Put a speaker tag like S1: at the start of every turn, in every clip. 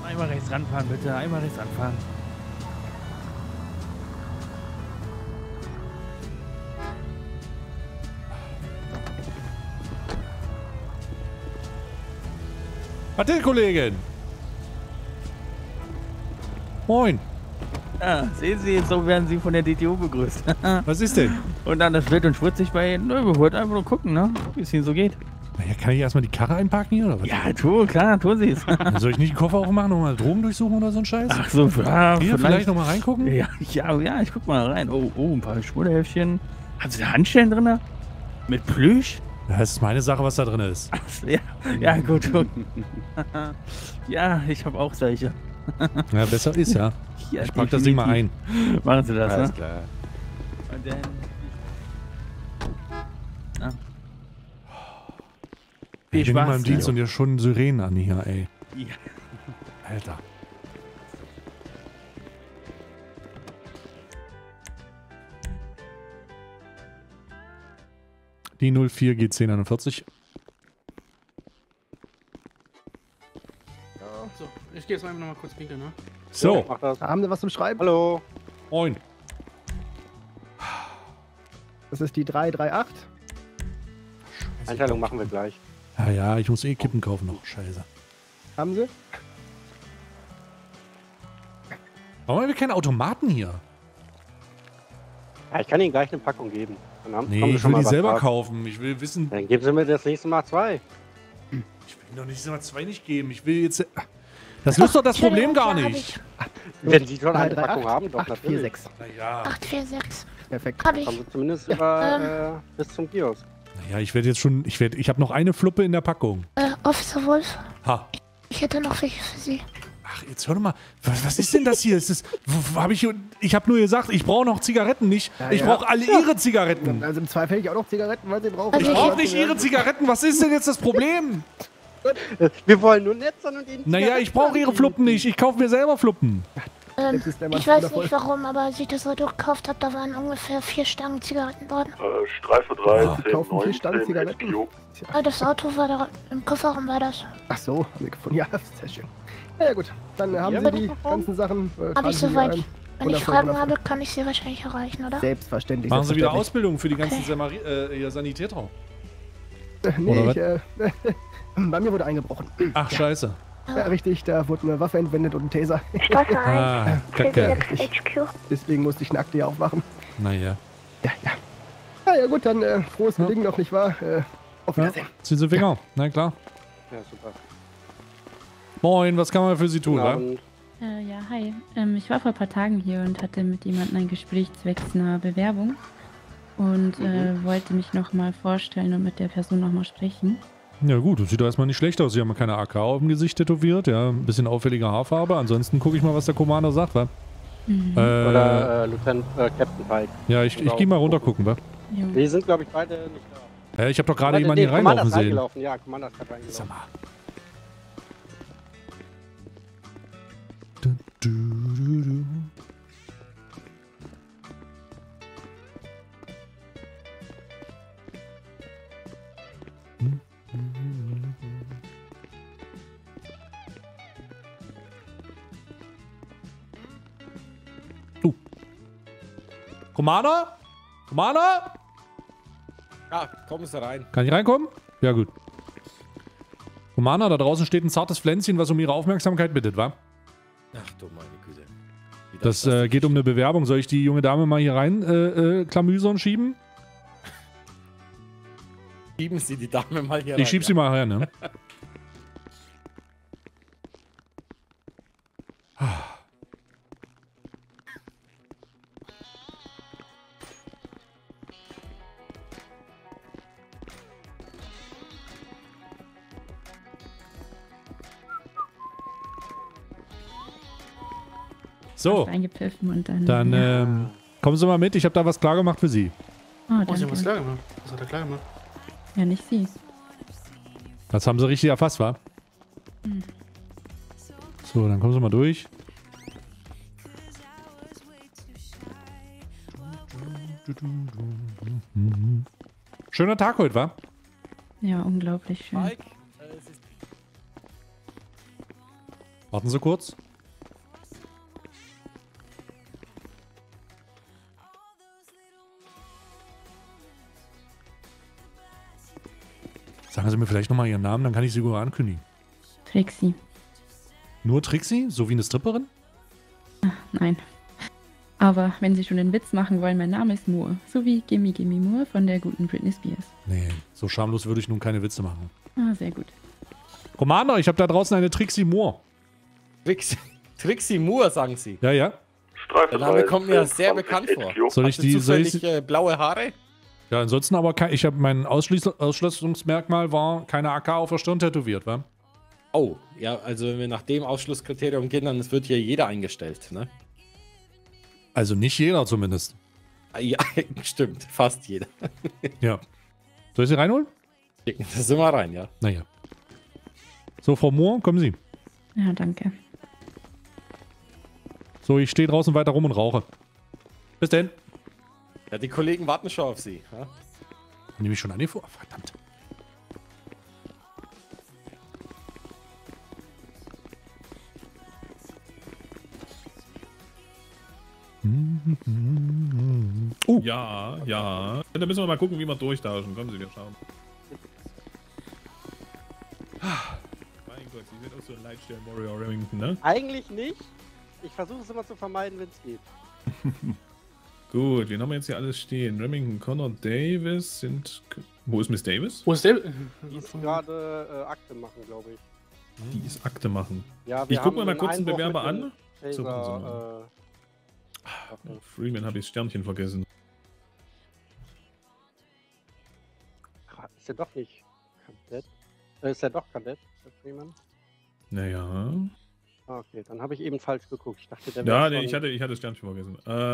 S1: Einmal rechts ranfahren, bitte. Einmal rechts ranfahren.
S2: Warte, Kollegin. Moin.
S1: Ja, sehen Sie, so werden Sie von der DTU begrüßt.
S2: Was ist denn?
S1: Und dann das wild und schmutzig bei Ihnen. Nö, wir wollten einfach nur gucken, ne? Wie es Ihnen so geht.
S2: Naja, kann ich erstmal die Karre einparken hier, oder was?
S1: Ja, klar, tun Sie es.
S2: Soll ich nicht den Koffer aufmachen und mal Drogen durchsuchen oder so ein Scheiß?
S1: Ach so, ja,
S2: Hier, vielleicht nochmal reingucken?
S1: Ja, ich guck mal rein. Oh, ein paar Schwulehäfchen. Haben Sie da Handschellen drin? Mit Plüsch?
S2: Ja, das ist meine Sache, was da drin ist.
S1: Ja, gut. Ja, ich habe auch solche.
S2: Ja, besser ist, ja.
S1: Ja,
S2: Ich pack das Ding mal ein.
S1: Machen Sie das,
S3: Alles
S1: ne?
S3: klar.
S1: Und dann... Ah. Viel
S2: Ich bin immer
S1: Spaß.
S2: im Dienst und ihr schon Sirenen an hier, ey.
S1: Ja.
S2: Alter. Die 04 G1041.
S4: So, ich gehe jetzt einfach nochmal kurz pinkeln, ne?
S2: So,
S3: Mach das.
S5: Haben Sie was zum Schreiben?
S3: Hallo.
S2: moin.
S5: Das ist die 338.
S3: Einteilung machen wir gleich.
S2: Ja, ich muss eh Kippen kaufen noch. Scheiße.
S5: Haben Sie?
S2: Warum haben wir keine Automaten hier?
S3: Ja, ich kann Ihnen gleich eine Packung geben. Dann haben,
S2: Nee,
S3: kommen Sie
S2: ich
S3: schon
S2: will
S3: mal
S2: die
S3: was
S2: selber
S3: drauf.
S2: kaufen. Ich will wissen...
S3: Dann geben Sie mir das nächste Mal 2.
S2: Ich will Ihnen doch nicht immer 2 nicht geben. Ich will jetzt... Das löst doch das Problem gar nicht.
S3: Wenn Sie schon eine
S5: 338,
S3: Packung haben, doch natürlich.
S5: 846.
S2: Naja,
S6: 846.
S5: Perfekt.
S6: Hab ich.
S3: Kommen Sie zumindest über, bis zum Kiosk.
S2: ich werde jetzt schon... Ich habe noch eine Fluppe in der Packung.
S6: Officer Wolf,
S2: Ha.
S6: ich hätte noch welche für Sie.
S2: Ach, jetzt hör doch mal. Was ist denn das hier? Ich habe nur gesagt, ich brauche noch Zigaretten nicht.
S5: Ja,
S2: ich
S5: ja.
S2: brauche alle Ihre Zigaretten.
S5: Also im Zweifel hätte ich auch noch Zigaretten, weil Sie brauchen.
S6: Also
S2: Ich brauche nicht Ihre Zigaretten. Was ist denn jetzt das Problem?
S3: Wir wollen nur nett sein und Ihnen
S2: Naja, ich brauche Ihre Fluppen nicht. Ich kaufe mir selber Fluppen.
S5: Jetzt ist der Mann
S6: Ich weiß
S5: wundervoll.
S6: nicht warum, aber als ich das Auto gekauft habe, da waren ungefähr 4 Stangen Zigaretten drin.
S7: Streife 13,
S5: Kaufen 4 Stangen Zigaretten.
S6: Das Auto war da, im Kofferraum war das.
S5: Ach so, haben wir gefunden. Ja, sehr schön. Na ja, gut. Dann haben
S3: Ja,
S5: Sie die ganzen Sachen.
S6: Hab
S5: tragen
S6: ich
S5: Sie die
S6: soweit.
S5: ein.
S6: Wenn ich
S5: Wundervoll,
S6: Fragen
S5: wundervoll.
S6: habe, kann ich Sie wahrscheinlich erreichen, oder?
S5: Selbstverständlich.
S2: Machen Sie wieder
S5: selbstverständlich.
S2: Ausbildung für die ganzen
S5: Oder
S2: Sanitäter.
S5: Nee,
S2: Oder
S5: bei mir wurde eingebrochen.
S2: Ach, scheiße.
S5: Ja, richtig, da wurde eine Waffe entwendet und ein Taser.
S6: Straße 1,
S2: Ah, kacke.
S6: 46 HQ.
S5: Deswegen musste ich nackt hier aufwachen.
S2: Naja.
S5: Ja. Na ja, gut, dann frohes Gelingen noch, nicht wahr? Auf
S2: Ja.
S5: Wiedersehen.
S2: Ziehen Sie Finger. Na klar.
S3: Ja, super.
S2: Moin, was kann man für Sie tun,
S3: Guten
S2: wa?
S3: Abend.
S8: Ja, hi. Ich war vor ein paar Tagen hier und hatte mit jemandem ein Gespräch zwecks einer Bewerbung und wollte mich nochmal vorstellen und mit der Person nochmal sprechen.
S2: Ja gut, das sieht doch erstmal nicht schlecht aus. Sie haben keine AK auf dem Gesicht tätowiert, ja. Ein bisschen auffällige Haarfarbe. Ansonsten gucke ich mal, was der Commander sagt, wa?
S3: Oder Lieutenant Captain Pike.
S2: Ja, ich gehe mal runter gucken, wa?
S8: Jo.
S3: Die sind, glaube ich, beide nicht da.
S2: Ich habe doch gerade
S3: Warte,
S2: jemanden hier
S3: Commander
S2: reinlaufen
S3: ist
S2: sehen.
S3: reingelaufen. Ja, Commander ist gerade reingelaufen.
S2: Sag mal. Du, du, du, du. Commander? Commander?
S9: Ja, kommen Sie rein.
S2: Kann ich reinkommen? Ja, gut. Commander, da draußen steht ein zartes Pflänzchen, was um Ihre Aufmerksamkeit bittet, wa?
S9: Ach du meine Güte. Wie
S2: Das geht um eine Bewerbung. Soll ich die junge Dame mal hier rein klamüsern schieben?
S9: Schieben Sie die Dame mal hier rein.
S2: Ich schieb sie mal her, ne? So,
S8: Eingepfiffen und dann.
S2: dann
S8: ja.
S2: kommen Sie mal mit. Ich habe da was klar gemacht für Sie.
S8: Oh,
S4: Oh, Sie haben was
S8: danke.
S4: klar gemacht. Was hat er klar gemacht?
S8: Ja, nicht Sie.
S2: Das haben Sie richtig erfasst, wa?
S8: Hm.
S2: So, dann kommen Sie mal durch. Schöner Tag heute, wa?
S8: Ja, unglaublich schön.
S9: Mike, es ist
S2: Warten Sie kurz. Sagen Sie mir vielleicht nochmal Ihren Namen, dann kann ich Sie sogar ankündigen.
S8: Trixie.
S2: Nur Trixie? So wie eine Stripperin?
S8: Nein. Aber wenn Sie schon einen Witz machen wollen, mein Name ist Moore. So wie Gimme Gimme Moore von der guten Britney Spears.
S2: Nee, so schamlos würde ich nun keine Witze machen.
S8: Ah, sehr gut.
S2: Commander, ich habe da draußen eine Trixie Moore.
S9: Trixie Moore, sagen Sie.
S2: Ja, ja.
S9: Der Name kommt mir sehr bekannt vor.
S2: Soll ich
S9: Hat sie
S2: die...
S9: zufällig blaue Haare?
S2: Ja, ansonsten aber ich habe mein Ausschlussungsmerkmal war keine AK auf der Stirn tätowiert, wa?
S9: Oh, ja, also wenn wir nach dem Ausschlusskriterium gehen, dann wird hier jeder eingestellt, ne?
S2: Also nicht jeder zumindest.
S9: Ja, stimmt, fast jeder.
S2: Ja. Soll ich sie reinholen?
S9: Schicken das immer rein, ja.
S2: Naja. So, Frau Moore, kommen Sie.
S8: Ja, danke.
S2: So, ich stehe draußen weiter rum und rauche. Bis denn.
S9: Ja, die Kollegen warten schon auf Sie. Ja?
S2: Nehme ich schon an die vor. Verdammt.
S7: Ja, ja. Da müssen wir mal gucken, wie wir durchtauschen. Kommen Sie, wir schauen. Mein Gott, Sie sind auch so ein Leitstellen-Warrior Remington, ne?
S3: Eigentlich nicht. Ich versuche es immer zu vermeiden, wenn es geht.
S7: Gut, wen haben wir jetzt hier alles stehen? Remington, Connor, Davis sind... Wo ist Miss Davis?
S4: Wo ist der?
S3: Die ist gerade Akte machen, glaube ich.
S7: Die ist Akte machen.
S3: Ja,
S7: Ich gucke mir mal
S3: haben
S7: kurz einen
S3: Einbruch
S7: Bewerber
S3: mit
S7: an.
S3: dem
S7: So,
S3: Taser,
S7: gucken Sie mal. Freeman habe ich das Sternchen vergessen.
S3: Ist er doch nicht Kadett? Ist er doch Kadett, der Freeman?
S7: Naja.
S3: Ah, okay, dann habe ich eben falsch geguckt. Ich dachte, der
S7: Ja,
S3: wäre
S7: nee, ich hatte das Sternchen vergessen.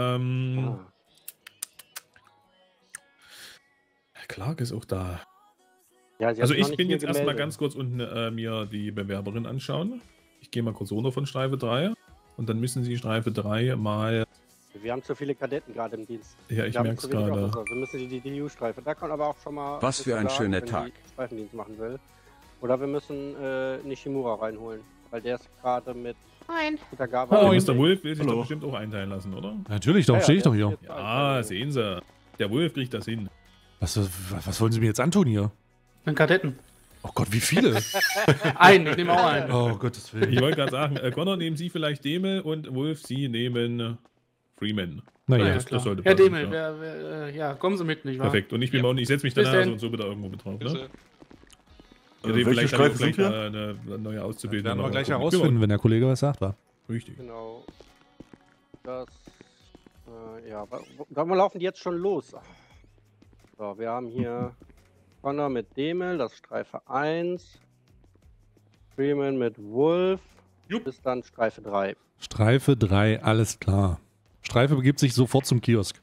S7: Clark ist auch da.
S3: Ja, sie hat
S7: Also
S3: sich noch
S7: ich
S3: nicht
S7: bin
S3: hier
S7: jetzt erstmal
S3: gemeldet.
S7: ganz kurz unten mir die Bewerberin anschauen. Ich gehe mal kurz runter von Streife 3. Und dann müssen Sie Streife 3 mal...
S3: Wir haben zu viele Kadetten gerade im Dienst.
S7: Ja, ich
S3: Wir haben
S7: merke es
S3: zu wenig
S7: gerade.
S3: Officer. Wir müssen die DU-Streife. Da kann aber auch schon mal...
S10: Was für ein schöner
S3: wenn
S10: Tag.
S3: die Streifendienst machen will. Oder wir müssen Nishimura reinholen. Weil der ist gerade mit
S6: Nein.
S3: Kitagawa.
S7: Oh, Mr. Wolf will sich doch bestimmt auch einteilen lassen, oder?
S2: Natürlich, doch,
S3: Ja,
S2: stehe ich
S3: der
S2: doch
S3: ist
S2: hier.
S3: jetzt
S7: Ja, sehen Sie. Der Wolf kriegt das hin.
S2: Was wollen Sie mir jetzt antun hier?
S4: Einen Kadetten.
S2: Oh Gott, wie viele?
S4: Einen, ich nehme auch einen.
S2: Oh Gottes Willen.
S7: Ich wollte gerade sagen, Connor nehmen Sie vielleicht Demel und Wolf, Sie nehmen Freeman.
S2: Naja,
S7: das sollte
S4: Herr
S7: passen,
S4: Demel,
S7: ja.
S4: ja, kommen Sie mit, nicht wahr?
S7: Perfekt. Und ich bin ich setze mich
S4: Bis
S7: danach
S4: denn.
S7: so und so wieder irgendwo mit drauf, ne?
S10: Welche
S7: Vielleicht
S10: Streife
S7: auch
S10: sind
S7: gleich
S10: wir?
S7: eine neue
S2: Das
S7: Auszubildende.
S2: werden wir
S7: noch
S2: gleich
S7: gucken.
S2: herausfinden, wenn der Kollege was sagt, wa?
S7: Richtig.
S3: Genau. Das... ja, warum laufen die jetzt schon los? So, wir haben hier Connor mit Demel, das ist Streife 1. Freeman mit Wolf. Bis dann Streife 3.
S2: Streife 3, alles klar. Streife begibt sich sofort zum Kiosk.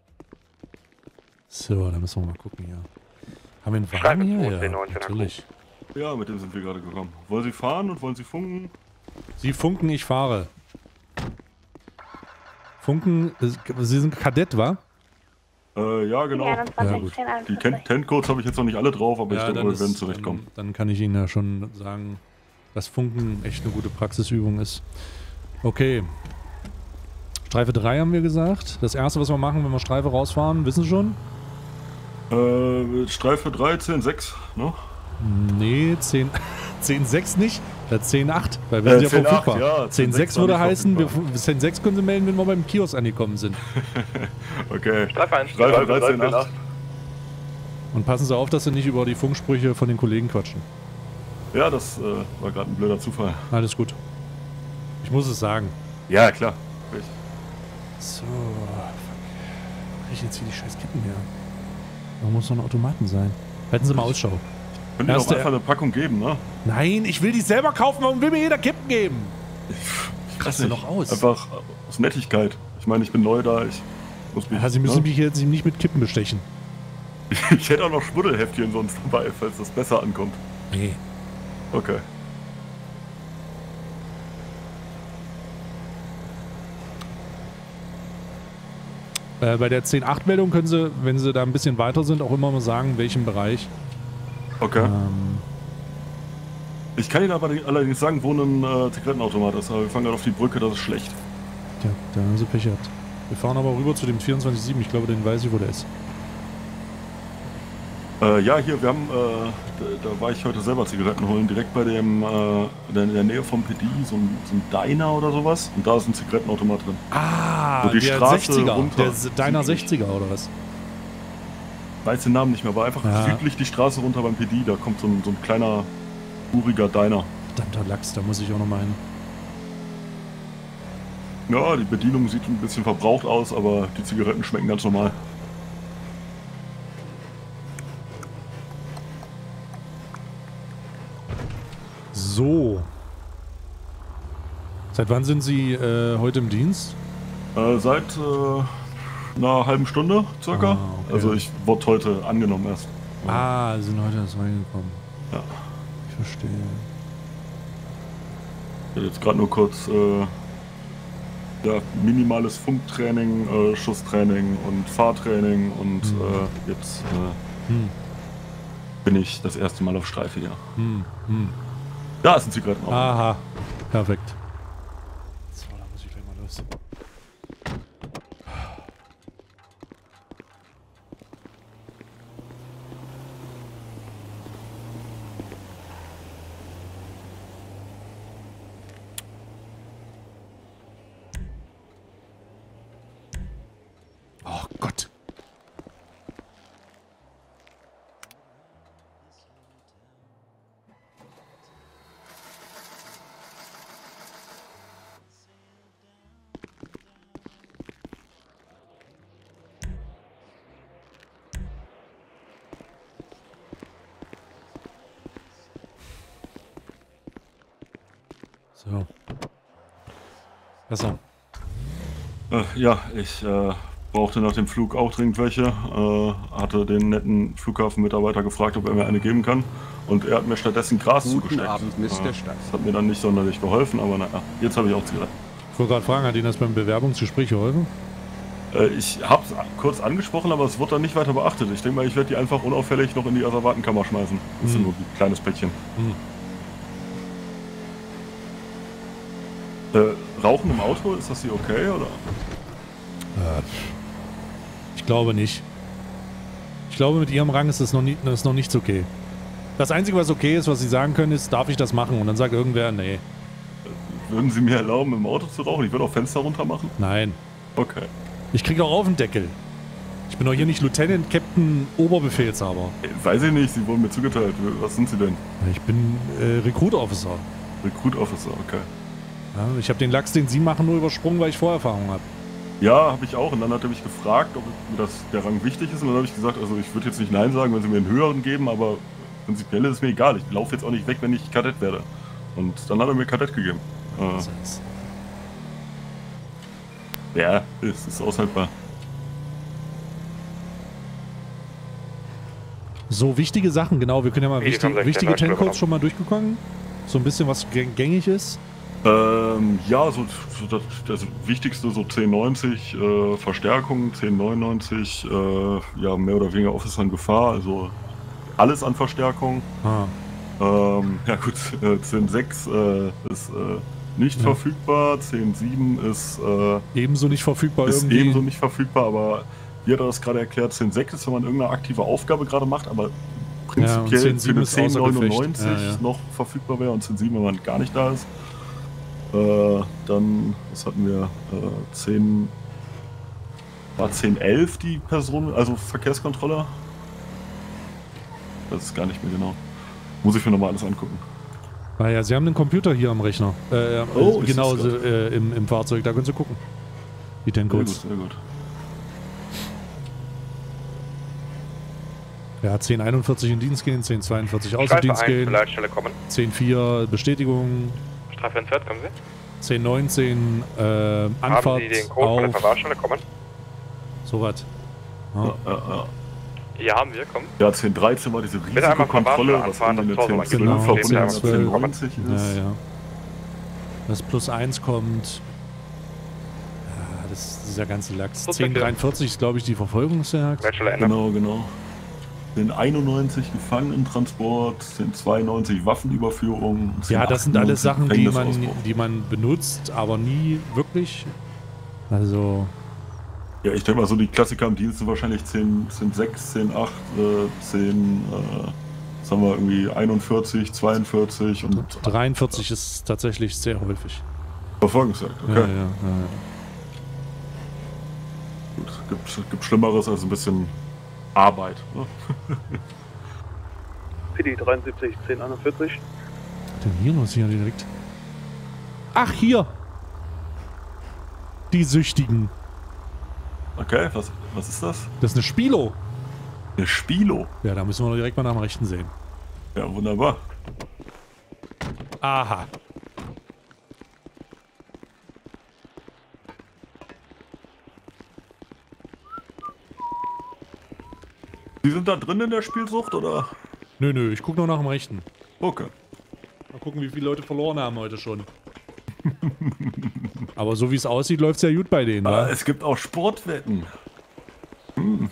S2: So, da müssen wir mal gucken hier. Haben wir einen Wagen hier? Ja, natürlich.
S10: Ja, mit dem sind wir gerade gekommen. Wollen Sie fahren und wollen Sie funken?
S2: Sie funken, ich fahre. Funken, Sie sind Kadett, wa?
S10: Ja, genau.
S6: Ja,
S2: Ja, gut.
S10: Die Tent-Codes habe ich jetzt noch nicht alle drauf, aber ich denke, wir werden zurechtkommen.
S2: Dann kann ich Ihnen ja schon sagen, dass Funken echt eine gute Praxisübung ist. Okay. Streife 3 haben wir gesagt. Das erste, was wir machen, wenn wir Streife rausfahren, wissen Sie schon?
S10: Streife 3, 10,6, ne?
S2: Nee, 10,6 nicht. Ja, 10,8, weil wir sind ja
S10: 10,8,
S2: verfügbar.
S10: ja,
S2: 10,6 würde heißen, 10,6 können Sie melden, wenn wir beim Kiosk angekommen sind.
S10: Okay.
S11: Streife 1.
S10: Streife 13,8.
S2: Und passen Sie auf, dass Sie nicht über die Funksprüche von den Kollegen quatschen.
S10: Ja, das war gerade ein blöder Zufall.
S2: Alles gut. Ich muss es sagen.
S10: Ja, klar.
S2: So, fuck. Krieg ich jetzt hier die scheiß Kippen her? Da muss noch ein Automaten sein. Halten Sie mal Ausschau.
S10: Könnt ihr doch einfach eine Packung geben, ne?
S2: Nein, ich will die selber kaufen. Warum will mir jeder Kippen geben? Ich raste noch aus.
S10: Einfach aus Nettigkeit. Ich meine, ich bin neu da. Ich muss mich,
S2: Ja, Sie müssen mich jetzt nicht mit Kippen bestechen.
S10: Ich hätte auch noch Schmuddelheftchen sonst dabei, falls das besser ankommt.
S2: Nee.
S10: Okay.
S2: Bei der 10.8-Meldung können Sie, wenn Sie da ein bisschen weiter sind, auch immer mal sagen, in welchem Bereich.
S10: Okay. Ich kann Ihnen aber allerdings sagen, wo ein Zigarettenautomat ist, aber wir fahren gerade auf die Brücke, das ist schlecht.
S2: Ja, da haben sie Pech gehabt. Wir fahren aber rüber zu dem 24-7, ich glaube, den weiß ich, wo der ist.
S10: Ja, hier, wir haben, da war ich heute selber Zigaretten holen, direkt bei dem, in der Nähe vom PD, so ein Diner oder sowas. Und da ist ein Zigarettenautomat drin.
S2: Ah,
S10: so die
S2: der
S10: Straße
S2: 60er,
S10: runter.
S2: der Diner 60er oder was?
S10: Weiß den Namen nicht mehr, aber einfach südlich die Straße runter beim PD, da kommt so ein kleiner, uriger Diner.
S2: Verdammter Lachs, da muss ich auch noch mal hin.
S10: Ja, die Bedienung sieht ein bisschen verbraucht aus, aber die Zigaretten schmecken ganz normal.
S2: So. Seit wann sind Sie heute im Dienst?
S10: Seit einer halben Stunde circa.
S2: Ah, okay.
S10: Also ich wurde heute angenommen erst.
S2: Ah, Sie sind heute erst reingekommen.
S10: Ja.
S2: Ich verstehe.
S10: Ich hatte jetzt gerade nur kurz ja, minimales Funktraining, Schusstraining und Fahrtraining und jetzt bin ich das erste Mal auf Streife hier. Da ist ein Zigarettenautomat.
S2: Aha, perfekt. So, da muss ich gleich mal los. Oh Gott. So. Besser.
S10: Ja, ich brauchte nach dem Flug auch dringend welche. Hatte den netten Flughafenmitarbeiter gefragt, ob er mir eine geben kann. Und er hat mir stattdessen Gras zugesteckt.
S5: Abend, Mr. Stadt.
S10: Das hat mir dann nicht sonderlich geholfen, aber naja, jetzt habe ich auch Zigaretten.
S2: Ich wollte gerade fragen, hat Ihnen das beim Bewerbungsgespräch geholfen?
S10: Ich habe es kurz angesprochen, aber es wurde dann nicht weiter beachtet. Ich denke mal, ich werde die einfach unauffällig noch in die Asservatenkammer schmeißen. Das ist nur ein kleines Päckchen. Rauchen im Auto, ist das hier okay, oder?
S2: Ich glaube nicht. Ich glaube, mit Ihrem Rang ist das noch nichts okay. Das Einzige, was okay ist, was Sie sagen können, ist, darf ich das machen? Und dann sagt irgendwer, nee.
S10: Würden Sie mir erlauben, im Auto zu rauchen? Ich würde auch Fenster runter machen.
S2: Nein.
S10: Okay.
S2: Ich kriege auch auf den Deckel. Ich bin doch hier nicht Lieutenant, Captain, Oberbefehlshaber.
S10: Weiß ich nicht, Sie wurden mir zugeteilt. Was sind Sie denn?
S2: Ich bin Recruit Officer.
S10: Recruit Officer, okay.
S2: Ja, ich habe den Lachs, den Sie machen, nur übersprungen, weil ich Vorerfahrung habe.
S10: Ja, habe ich auch. Und dann hat er mich gefragt, ob mir der Rang wichtig ist. Und dann habe ich gesagt, also ich würde jetzt nicht Nein sagen, wenn Sie mir einen höheren geben, aber prinzipiell ist es mir egal. Ich laufe jetzt auch nicht weg, wenn ich Kadett werde. Und dann hat er mir Kadett gegeben. Ja, es ist aushaltbar.
S2: So, wichtige Sachen, genau. Wir können ja mal wichtige Tankcodes schon mal durchgekommen. So ein bisschen, was gängig ist.
S10: Ja, das Wichtigste, so 1090 Verstärkung, 1099, ja, mehr oder weniger Officer in Gefahr, also alles an Verstärkung. Ja gut, 10.6 ist nicht verfügbar, 10.7 ist
S2: ebenso nicht verfügbar
S10: irgendwie. Ebenso nicht verfügbar, aber wie hat er das gerade erklärt, 10.6 ist, wenn man irgendeine aktive Aufgabe gerade macht, aber prinzipiell für eine 10.99 noch verfügbar wäre und 10.7, wenn man gar nicht da ist. Dann, was hatten wir? 10.11 die Person, also Verkehrskontrolle? Das ist gar nicht mehr genau. Muss ich mir nochmal alles angucken.
S2: Ah ja, Sie haben einen Computer hier am Rechner. Genau, im Fahrzeug, da können Sie gucken. Die Tankcodes.
S10: Sehr gut.
S2: Ja, 10.41 in Dienst gehen, 10.42 aus dem Dienst gehen. 10.4 Bestätigung.
S11: Streife entfernt, kommen Sie.
S2: 10.19 Anfahrt.
S11: Haben Sie den Code von der Verwahrstelle, kommen?
S2: Soweit.
S10: Ja.
S11: Hier haben wir, komm.
S10: Ja, 10.13 war diese Risikokontrolle, was
S11: anfahren,
S10: in der
S11: das
S10: 10.12 ist.
S2: Ja. Das +1 kommt. Ja, das ist dieser ganze Lachs. 10.43 ist, glaube ich, die Verfolgungsjagd.
S10: Genau. 1091 Gefangenentransport, 1092 Waffenüberführung.
S2: Ja, das sind alles Sachen,
S10: Gefängnisausbruch.
S2: die man benutzt, aber nie wirklich. Also.
S10: Ja, ich denke mal so, die Klassiker im Dienst sind wahrscheinlich 10.6, 10.8, 10, was haben wir irgendwie 41, 42 und
S2: 43 ist tatsächlich sehr häufig.
S10: Verfolgungsjagd, okay.
S2: Ja.
S10: Gut, gibt Schlimmeres als ein bisschen Arbeit. Ne?
S11: PD 73, 1041.
S2: Denn hier noch hier direkt. Ach, hier! Die Süchtigen.
S10: Okay, was ist das?
S2: Das ist eine Spilo.
S10: Eine Spilo?
S2: Ja, da müssen wir direkt mal nach dem Rechten sehen.
S10: Ja, wunderbar.
S2: Aha.
S10: Sie sind da drin in der Spielsucht, oder?
S2: Nö, ich guck nur nach dem Rechten.
S10: Okay.
S2: Mal gucken, wie viele Leute verloren haben heute schon. Aber so wie es aussieht, läuft es ja gut bei denen, wa?
S10: Es gibt auch Sportwetten. Hm.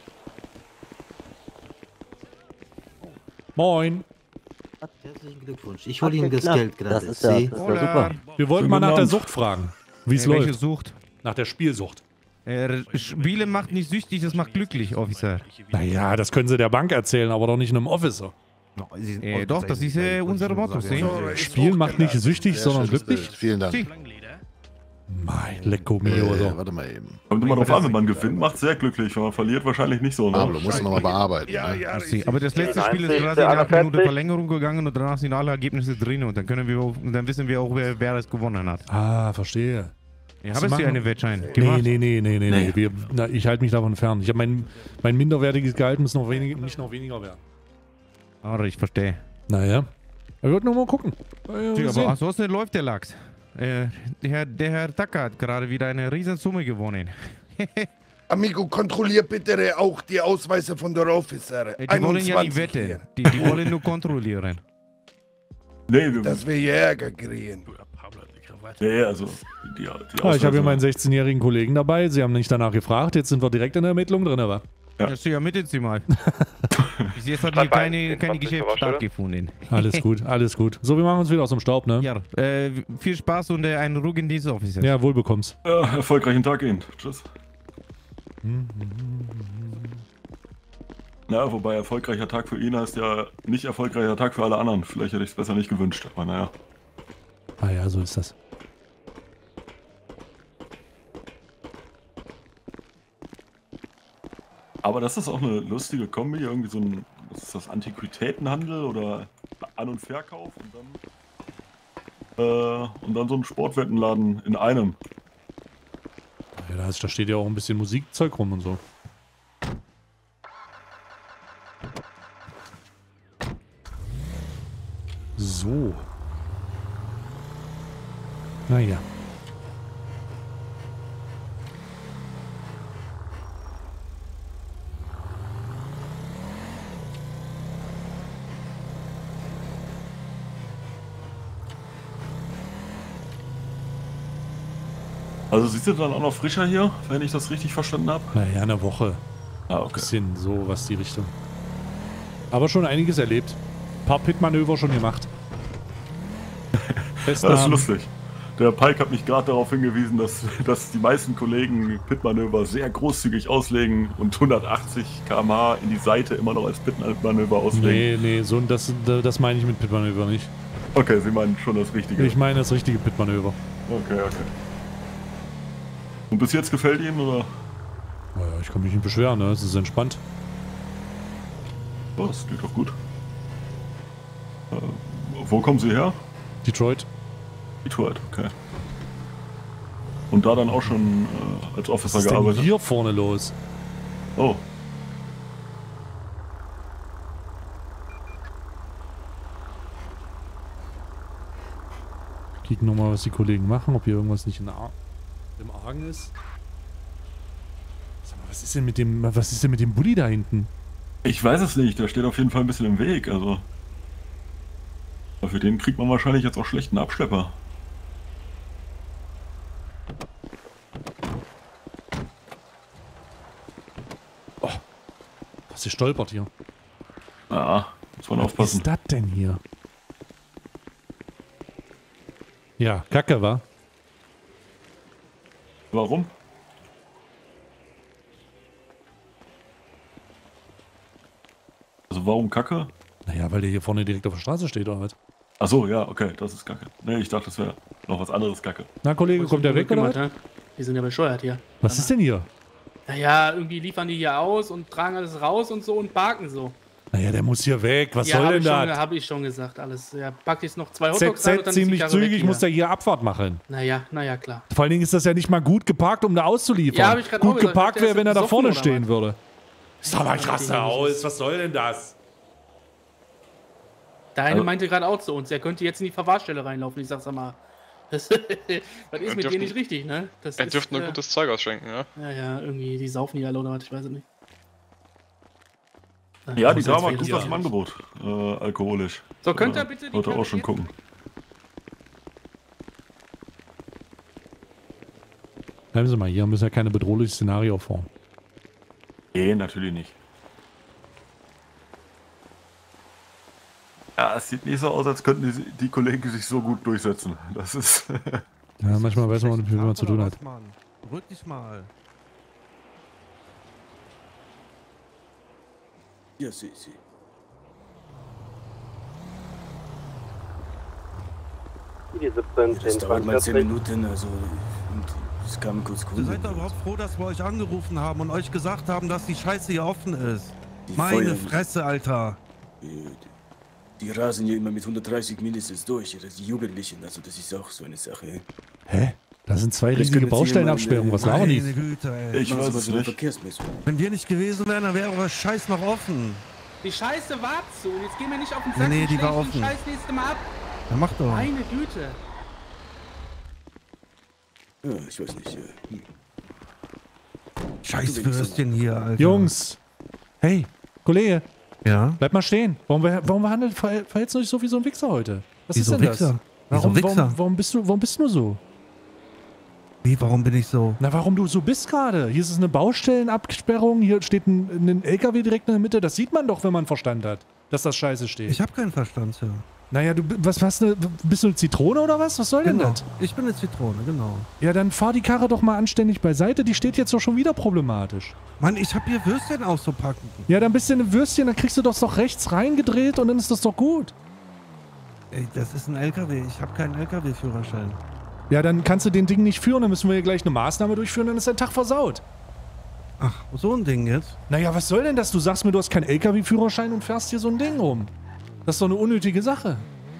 S2: Moin.
S12: Herzlichen Glückwunsch. Ich hole Ihnen das Geld gerade.
S13: Das ist ja super.
S2: Wir wollten mal nach der Sucht fragen. Wie es läuft.
S14: Welche Sucht?
S2: Nach der Spielsucht.
S14: Spiele macht nicht süchtig, das macht glücklich, Officer.
S2: Naja, das können sie der Bank erzählen, aber doch nicht einem Officer.
S14: Doch, das ist unser Motto.
S2: Spielen macht nicht süchtig, sondern glücklich?
S15: Vielen Dank.
S2: Mein Lecco mio.
S15: Warte mal eben.
S10: Kommt immer drauf an, wenn man gewinnt, macht sehr glücklich. Wenn man verliert, wahrscheinlich nicht so. Ne?
S15: Pablo, musst du nochmal bearbeiten.
S14: Ja, aber das letzte Spiel ist gerade in 8 Minuten Verlängerung gegangen und danach sind alle Ergebnisse drin und dann wissen wir auch, wer es gewonnen hat.
S2: Ah, verstehe.
S14: Ja, habe ich eine Wettschein
S2: gemacht? Nee. Ich halte mich davon fern. Ich habe mein minderwertiges Gehalt muss nicht noch weniger werden.
S14: Aber ich verstehe.
S2: Naja. Aber wir wollten nur mal gucken.
S14: Aber ansonsten läuft der Lachs. Der Herr Tucker hat gerade wieder eine Riesensumme gewonnen.
S16: Amigo, kontrollier bitte auch die Ausweise von der Officer.
S14: Die wollen ja nicht wetten. Die wollen nur kontrollieren.
S10: Nee,
S16: dass wir hier Ärger kriegen.
S10: Ja, also die
S2: ich habe hier meinen 16-jährigen Kollegen dabei. Sie haben nicht danach gefragt. Jetzt sind wir direkt in der Ermittlung drin, aber.
S14: Ja, ermitteln Sie mal. Bis jetzt hat mir keine Geschäfte stattgefunden.
S2: Alles gut. So, wir machen uns wieder aus dem Staub, ne?
S14: Ja, viel Spaß und einen ruhigen Dienst, Officer.
S2: Ja, wohl bekommst.
S10: Erfolgreichen Tag Ihnen. Tschüss. Na, wobei erfolgreicher Tag für ihn heißt ja nicht erfolgreicher Tag für alle anderen. Vielleicht hätte ich es besser nicht gewünscht, aber naja.
S2: Ah ja, so ist das.
S10: Aber das ist auch eine lustige Kombi, irgendwie so ein, was ist das, Antiquitätenhandel oder An- und Verkauf und dann so ein Sportwettenladen in einem.
S2: Ja, da steht ja auch ein bisschen Musikzeug rum und so. So. Naja.
S10: Also siehst du dann auch noch frischer hier, wenn ich das richtig verstanden habe?
S2: Naja, eine Woche.
S10: Ah, okay.
S2: Bisschen so, was die Richtung. Aber schon einiges erlebt. Ein paar Pit-Manöver schon gemacht.
S10: Das ist lustig. Der Pike hat mich gerade darauf hingewiesen, dass die meisten Kollegen Pit-Manöver sehr großzügig auslegen und 180 km/h in die Seite immer noch als Pit-Manöver auslegen.
S2: Nee, so, das meine ich mit Pit-Manöver nicht.
S10: Okay, Sie meinen schon das Richtige.
S2: Ich meine das richtige Pit-Manöver.
S10: Okay. Und bis jetzt gefällt Ihnen, oder?
S2: Naja, ich kann mich nicht beschweren, ne? Es ist entspannt.
S10: Oh, das klingt doch gut. Wo kommen Sie her?
S2: Detroit.
S10: Detroit, okay. Und da dann auch schon als Officer
S2: gearbeitet?
S10: gearbeitet?
S2: Was ist denn hier vorne los?
S10: Oh.
S2: Kicken nochmal, was die Kollegen machen, ob hier irgendwas nicht im Argen ist. Sag mal, was ist denn mit dem Bulli da hinten?
S10: Ich weiß es nicht, der steht auf jeden Fall ein bisschen im Weg, also. Aber für den kriegt man wahrscheinlich jetzt auch schlechten Abschlepper.
S2: Oh, was ist stolpert hier?
S10: Ja, muss man aufpassen.
S2: Was ist das denn hier? Ja, Kacke, wa?
S10: Warum? Also warum Kacke?
S2: Naja, weil der hier vorne direkt auf der Straße steht, oder was?
S10: Achso, ja, okay, das ist Kacke. Nee, ich dachte, das wäre noch was anderes Kacke.
S2: Na, Kollege, kommt der weg, oder was?
S4: Die sind ja bescheuert hier.
S2: Was ist denn hier?
S4: Naja, irgendwie liefern die hier aus und tragen alles raus und so und parken so.
S2: Naja, der muss hier weg. Was soll denn das?
S4: Habe ich schon gesagt, alles. Ja, pack jetzt noch 2 Hotdogs rein und dann
S2: ziemlich
S4: ist die Karre
S2: zügig
S4: weg
S2: muss der hier Abfahrt machen.
S4: Naja, klar.
S2: Vor allen Dingen ist das ja nicht mal gut geparkt, um da auszuliefern.
S4: Ja, hab ich grad
S2: gut
S4: auch gesagt,
S2: geparkt wäre, wenn er da
S4: besoffen
S2: vorne
S4: oder
S2: stehen
S4: was?
S2: würde. Sag mal, ich raste aus. Was soll denn das?
S4: Der eine meinte gerade auch zu uns, er könnte jetzt in die Verwahrstelle reinlaufen. Ich sag's mal, das ist mit dir nicht richtig, ne?
S13: Er dürfte nur gutes Zeug ausschenken, ja?
S4: Ja, irgendwie, die saufen die alle oder was, ich weiß es nicht.
S10: Ja, die Dame hat gut was im Angebot. Alkoholisch.
S4: So, könnt ihr bitte die
S10: Wollte auch schon gucken.
S2: Bleiben Sie mal, hier müssen ja keine bedrohliche Szenario formen.
S10: Nee, natürlich nicht. Ja, es sieht nicht so aus, als könnten die Kollegen sich so gut durchsetzen. Das ist...
S2: Ja, manchmal weiß man auch nicht, wie man zu tun hat.
S14: Rück dich mal.
S15: Ja, sie.
S3: Die 17,
S15: das dauert mal 10 Minuten, also es kam kurz
S14: Ihr seid doch überhaupt froh, dass wir euch angerufen haben und euch gesagt haben, dass die Scheiße hier offen ist.
S15: Die
S14: Meine
S15: Feuer-
S14: Fresse, Alter.
S15: Die rasen ja immer mit 130 mindestens durch, die Jugendlichen, also das ist auch so eine Sache.
S2: Hä? Da sind 2
S15: Das
S2: riesige
S15: können Sie
S2: Baustellenabsperrungen, was labern die?
S14: Meine Güte, ey.
S10: Ich weiß es nicht.
S14: Wenn wir nicht gewesen wären, dann wäre eure Scheiß noch offen.
S4: Die Scheiße war zu und jetzt gehen wir nicht auf den Sack.
S14: Nee,
S4: und
S14: die war
S4: stellen
S14: offen.
S4: Scheiß nächste Mal ab.
S14: Ja, mach doch.
S4: Meine Güte.
S15: Ja, ich weiß nicht.
S14: Scheißwürstchen hier, Alter.
S2: Jungs! Hey, Kollege!
S14: Ja?
S2: Bleib mal stehen. Warum verhältst du dich so wie so ein Wichser heute? Was
S14: Wieso
S2: ist denn
S14: Wichser?
S2: das?
S14: Wieso Wichser?
S2: Warum bist du so?
S14: Wie, warum bin ich so?
S2: Na, warum du so bist gerade? Hier ist es eine Baustellenabsperrung, hier steht ein LKW direkt in der Mitte. Das sieht man doch, wenn man Verstand hat, dass das scheiße steht.
S14: Ich habe keinen Verstand, Sir.
S2: Naja, bist du eine Zitrone oder was? Was soll denn
S14: Genau.
S2: das?
S14: Ich bin eine Zitrone, genau.
S2: Ja, dann fahr die Karre doch mal anständig beiseite. Die steht jetzt doch schon wieder problematisch.
S14: Mann, ich habe hier Würstchen auszupacken.
S2: Ja, dann bist du eine Würstchen, dann kriegst du das doch rechts reingedreht und dann ist das doch gut.
S14: Ey, das ist ein LKW. Ich habe keinen LKW-Führerschein.
S2: Ja, dann kannst du den Ding nicht führen, dann müssen wir hier gleich eine Maßnahme durchführen, dann ist dein Tag versaut.
S14: Ach, so ein Ding jetzt?
S2: Naja, was soll denn das? Du sagst mir, du hast keinen LKW-Führerschein und fährst hier so ein Ding rum. Das ist doch eine unnötige Sache.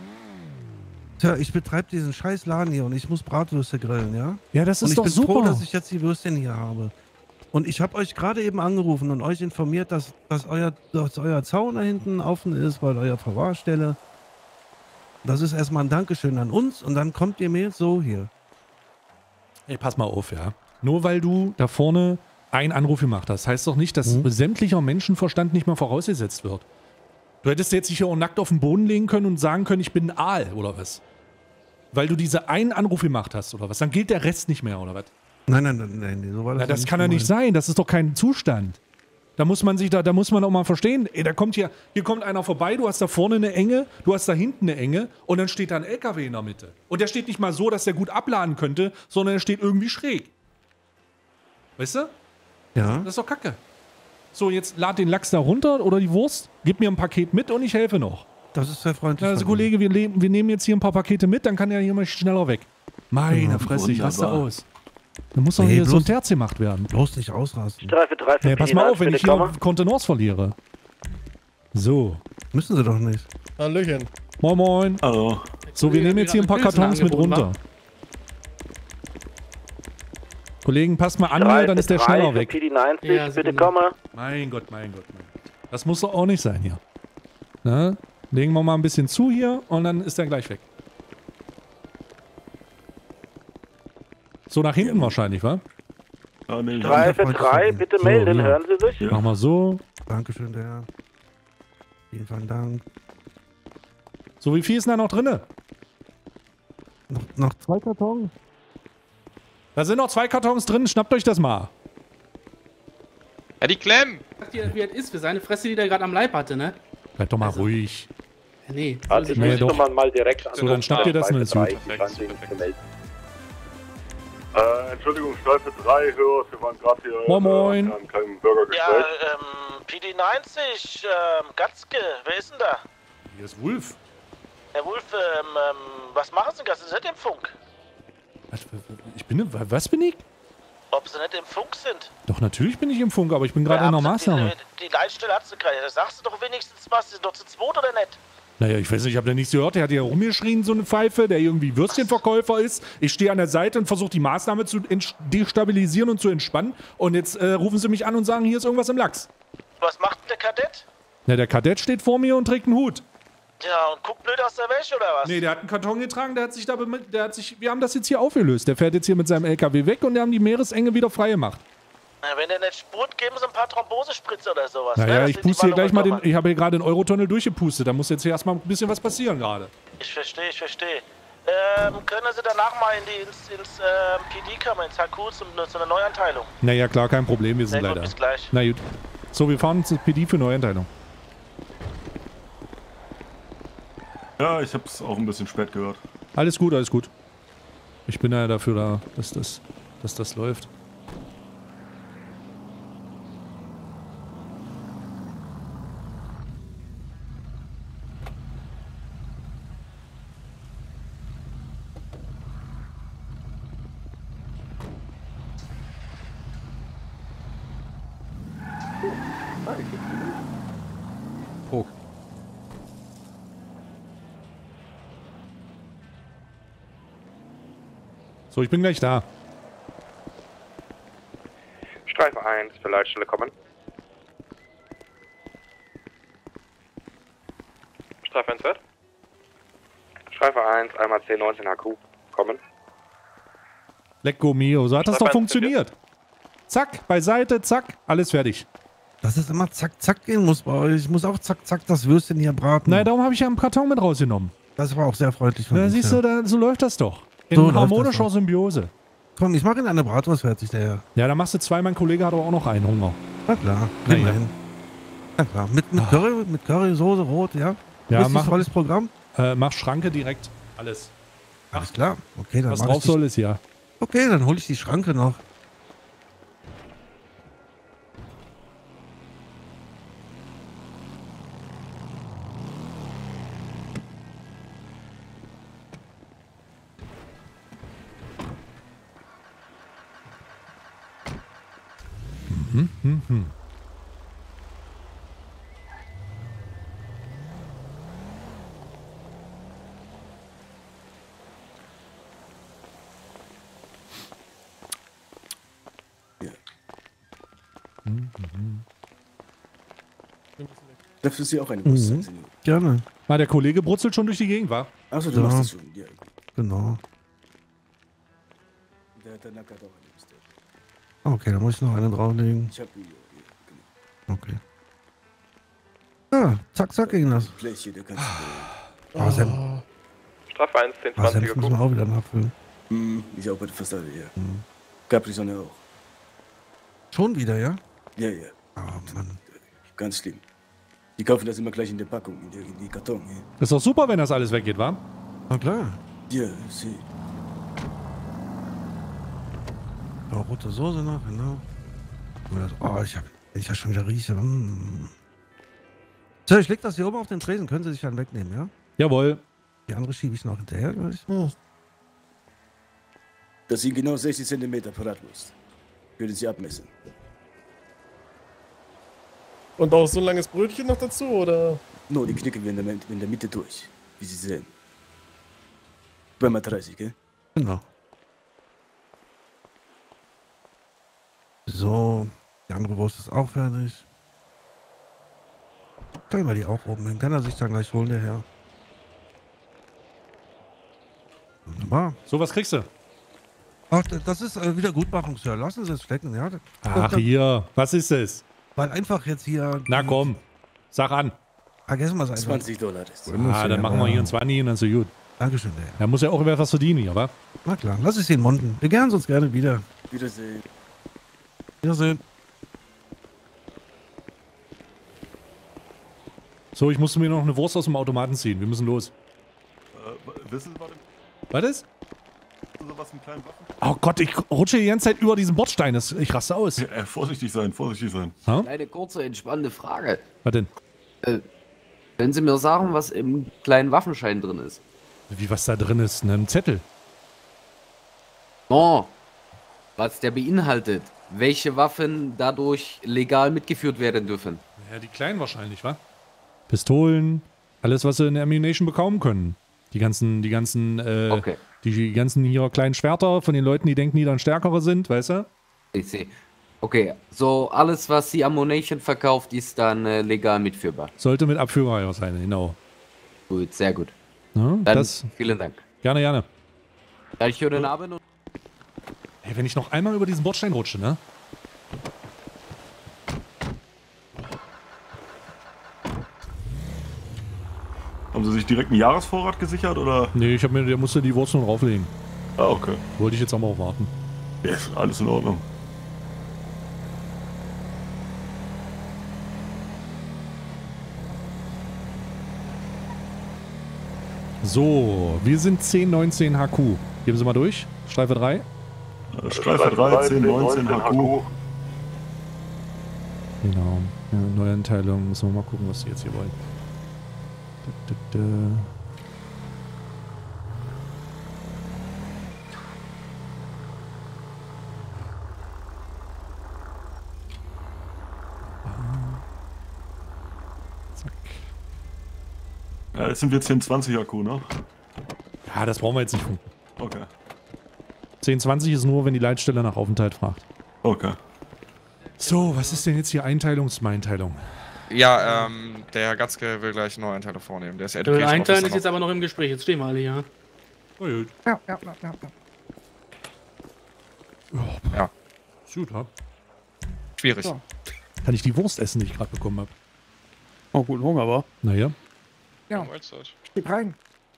S14: Tja, ich betreibe diesen scheiß Laden hier und ich muss Bratwürste grillen, ja?
S2: Ja, das ist doch super.
S14: Ich bin froh, dass ich jetzt die Würstchen hier habe. Und ich habe euch gerade eben angerufen und euch informiert, dass euer Zaun da hinten offen ist, weil euer Verwahrstelle. Das ist erstmal ein Dankeschön an uns und dann kommt ihr mir jetzt so hier.
S2: Ey, pass mal auf, ja. Nur weil du da vorne einen Anruf gemacht hast, heißt doch nicht, dass sämtlicher Menschenverstand nicht mehr vorausgesetzt wird. Du hättest jetzt hier auch nackt auf den Boden legen können und sagen können, ich bin ein Aal, oder was? Weil du diese einen Anruf gemacht hast, oder was? Dann gilt der Rest nicht mehr, oder was?
S14: Nein, so war das.
S2: Ja, das kann ja nicht sein, das ist doch kein Zustand. Da muss man auch mal verstehen, ey, hier kommt einer vorbei, du hast da vorne eine Enge, du hast da hinten eine Enge und dann steht da ein LKW in der Mitte. Und der steht nicht mal so, dass der gut abladen könnte, sondern der steht irgendwie schräg. Weißt du?
S14: Ja.
S2: Das ist doch Kacke. So, jetzt lad den Lachs da runter oder die Wurst, gib mir ein Paket mit und ich helfe noch.
S14: Das ist sehr freundlich.
S2: Also Kollege, wir nehmen jetzt hier ein paar Pakete mit, dann kann der hier mal schneller weg. Meine Fresse, ich raste aus. Dann muss doch hier so ein Terz gemacht werden.
S14: Bloß nicht ausrasten.
S3: Streife 3 für
S2: Nee, pass mal auf, wenn ich hier
S3: komme.
S2: Kontenance verliere. So.
S14: Müssen sie doch nicht.
S5: Hallöchen.
S2: Moin moin.
S10: Hallo.
S2: So, wir nehmen jetzt hier ein paar Kartons mit runter. Kollegen, passt mal an hier, dann ist der schneller weg.
S3: Ja, bitte komme.
S2: Mein Gott. Das muss doch auch nicht sein hier. Na? Legen wir mal ein bisschen zu hier und dann ist er gleich weg. So nach hinten wahrscheinlich, wa?
S10: Ah, nee,
S3: 3 für 3, bitte
S2: So,
S3: melden,
S2: ja.
S3: hören Sie sich?
S10: Ja.
S2: Machen wir so.
S14: Dankeschön, der Herr. Vielen Dank.
S2: So, wie viel ist denn da noch drinne?
S14: Noch 2 Kartons.
S2: Da sind noch 2 Kartons drin, schnappt euch das mal.
S13: Ja, die klemmen!
S4: Sagt ihr, wie es ist für seine Fresse, die der gerade am Leib hatte, ne?
S2: Bleib doch mal ruhig.
S4: Nee,
S11: Also,
S2: nee, doch.
S11: mal direkt an.
S2: So, dann schnappt ihr das und ist gut.
S10: Entschuldigung, Streife 3, Hör, wir waren gerade hier
S2: Moin.
S10: an einem kleinen Bürgergespräch.
S17: PD90, Gatzke, wer ist denn da?
S2: Hier ist Wolf.
S17: Herr Wolf, was machen Sie denn? Sie sind im Funk.
S2: Was bin ich?
S17: Ob Sie nicht im Funk sind?
S2: Doch, natürlich bin ich im Funk, aber ich bin gerade in einer Maßnahme.
S17: Die Leitstelle hat sie gerade. Da sagst du doch wenigstens was. Sie sind doch zu zweit oder nicht?
S2: Naja, ich weiß nicht, ich habe da nichts gehört. Der hat hier rumgeschrien, so eine Pfeife, der irgendwie Würstchenverkäufer ist. Ich stehe an der Seite und versuche die Maßnahme zu destabilisieren und zu entspannen. Und jetzt rufen sie mich an und sagen, hier ist irgendwas im Lachs.
S17: Was macht denn der Kadett?
S2: Na, der Kadett steht vor mir und trägt einen Hut.
S17: Ja, und guckt blöd aus der Wäsche oder was?
S2: Nee, der hat einen Karton getragen, wir haben das jetzt hier aufgelöst. Der fährt jetzt hier mit seinem LKW weg und wir haben die Meeresenge wieder frei gemacht.
S17: Na, wenn der nicht spurt, geben sie ein paar Thrombosespritze oder sowas.
S2: Naja, ich puste hier gleich mal ich habe hier gerade den Eurotunnel durchgepustet. Da muss jetzt hier erstmal ein bisschen was passieren gerade.
S17: Ich verstehe. Können Sie danach mal ins PD kommen, ins HQ zu einer Neuanteilung?
S2: Naja, klar, kein Problem, wir sind
S17: Sehr gut,
S2: leider.
S17: bis gleich.
S2: Na gut. So, wir fahren ins PD für Neuanteilung.
S10: Ja, ich hab's auch ein bisschen spät gehört.
S2: Alles gut, alles gut. Ich bin ja dafür da, dass das läuft. Oh. So, ich bin gleich da.
S11: Streife 1 für Leitstelle kommen. Streife 1 wird. Streife 1, einmal 1019 HQ kommen.
S2: Lecco mio, so hat das doch funktioniert. Zack, beiseite, zack, alles fertig.
S14: Dass es immer zack, zack gehen muss bei euch. Ich muss auch zack, zack das Würstchen hier braten.
S2: Nein, darum habe ich ja einen Karton mit rausgenommen.
S14: Das war auch sehr freundlich von
S2: dir. Siehst du, so läuft das doch. In
S14: so
S2: harmonischer Symbiose.
S14: Komm, ich mache Ihnen eine Bratwurst fertig, der Herr.
S2: Ja, dann machst du zwei, mein Kollege hat aber auch noch einen Hunger.
S14: Na klar,
S2: immerhin.
S14: Na klar, mit Curry, Soße, Rot, ja?
S2: Ja, mach
S14: volles Programm.
S2: Mach Schranke direkt. Alles.
S14: Alles klar. Okay, dann
S2: was drauf soll, ist ja.
S14: Okay, dann hole ich die Schranke noch.
S15: Dürfen Sie auch eine Wurst sein, Senior?
S14: Gerne.
S2: Ah, der Kollege brutzelt schon durch die Gegend, wa?
S15: Achso, du machst das schon. Ja, gut.
S14: Genau.
S15: Der Nacker doch eine Wurst.
S14: Okay, dann muss ich noch eine drauflegen.
S15: Ich hab die,
S14: Okay. Ja, zack, zack ging das.
S15: Fläche, der kannst
S11: Strafe 1, 10, 20
S14: müssen wir auch wieder nachfüllen.
S15: Ich auch bei der Fassade, ja. Capri-Sonne auch.
S14: Schon wieder, ja?
S15: Ja, ja.
S14: Oh, Mann.
S15: Ganz schlimm. Die kaufen das immer gleich in der Packung, in die Karton. Ja.
S2: Das ist doch super, wenn das alles weggeht, wa?
S14: Na klar.
S15: Ja, sie.
S14: Oh, rote Soße noch, genau. Oh, ich ja schon wieder rieche. So, ich leg das hier oben auf den Tresen. Können Sie sich dann wegnehmen, ja?
S2: Jawohl.
S14: Die andere schiebe ich noch hinterher gleich.
S15: Das sind genau 60 cm Bratwurst. Können Sie abmessen.
S18: Und auch so ein langes Brötchen noch dazu, oder?
S15: No, die knicken wir in der Mitte durch, wie Sie sehen. 2x30, gell?
S14: Genau. So, die andere Wurst ist auch fertig. Stellen wir die auch oben hin. Kann er sich dann gleich holen, der Herr. Wunderbar.
S2: So, was kriegst du?
S14: Ach, das ist Wiedergutmachung, Sir. Lassen Sie es flecken, ja?
S2: Ach, hier. Was ist es?
S14: Weil einfach jetzt hier...
S2: Na komm, sag an.
S14: Vergessen wir es einfach.
S15: $20 ist das.
S2: Ah, dann machen wir hier einen 20 und dann so gut.
S14: Dankeschön, der Herr.
S2: Da muss ja auch wer was verdienen hier, wa?
S14: Na klar, lass es den Monden. Wir gern uns gerne wieder.
S15: Wiedersehen.
S14: Wiedersehen.
S2: So, ich musste mir noch eine Wurst aus dem Automaten ziehen. Wir müssen los.
S10: Wissen Sie was?
S2: Was ist?
S10: Wissen Sie was im kleinen Waffen?
S2: Oh Gott, ich rutsche die ganze Zeit über diesen Bordstein. Ich raste aus.
S10: Ja, vorsichtig sein, vorsichtig sein.
S19: Eine kurze, entspannende Frage.
S2: Was denn?
S19: Können Sie mir sagen, was im kleinen Waffenschein drin ist?
S2: Wie, was da drin ist? Ein Zettel.
S19: Oh, was der beinhaltet. Welche Waffen dadurch legal mitgeführt werden dürfen?
S2: Ja, die kleinen wahrscheinlich, wa? Pistolen, alles, was sie in Ammunition bekommen können. Die ganzen hier kleinen Schwerter von den Leuten, die denken, die dann stärkere sind, weißt du?
S19: Ich sehe. Okay, so alles, was die Ammunition verkauft, ist dann legal mitführbar.
S2: Sollte mit Abführer sein, genau.
S19: Gut, sehr gut.
S2: Ja,
S19: Dann vielen Dank.
S2: Gerne, gerne.
S19: Ja, schönen Abend.
S2: Hey, wenn ich noch einmal über diesen Bordstein rutsche, ne?
S10: Haben Sie sich direkt einen Jahresvorrat gesichert, oder?
S2: Nee, der musste die Wurst noch drauflegen.
S10: Ah, okay.
S2: Wollte ich jetzt auch mal warten.
S10: Ja, ist alles in Ordnung.
S2: So, wir sind 1019 HQ. Geben Sie mal durch. Streife 3.
S10: Streife 3, 1019 HQ.
S2: Genau. Ja, Neuanteilung. Müssen wir mal gucken, was die jetzt hier wollen. Zack.
S10: Ja, jetzt sind wir 1020 HQ, ne?
S2: Ja, das brauchen wir jetzt nicht funken.
S10: Okay.
S2: 1020 ist nur, wenn die Leitstelle nach Aufenthalt fragt.
S10: Okay.
S2: So, was ist denn jetzt hier Einteilung?
S11: Ja, der Herr Gatzke will gleich eine Neueinteilung vornehmen. Der ist
S4: Einteilen ist jetzt aber noch im Gespräch. Jetzt stehen wir alle hier.
S2: Oh, gut.
S5: Ja.
S11: Ja.
S2: Gut, ha?
S11: Schwierig.
S5: So.
S2: Kann ich die Wurst essen, die ich gerade bekommen habe?
S1: Oh, gut, Hunger war.
S2: Naja.
S5: Ja. Gib rein.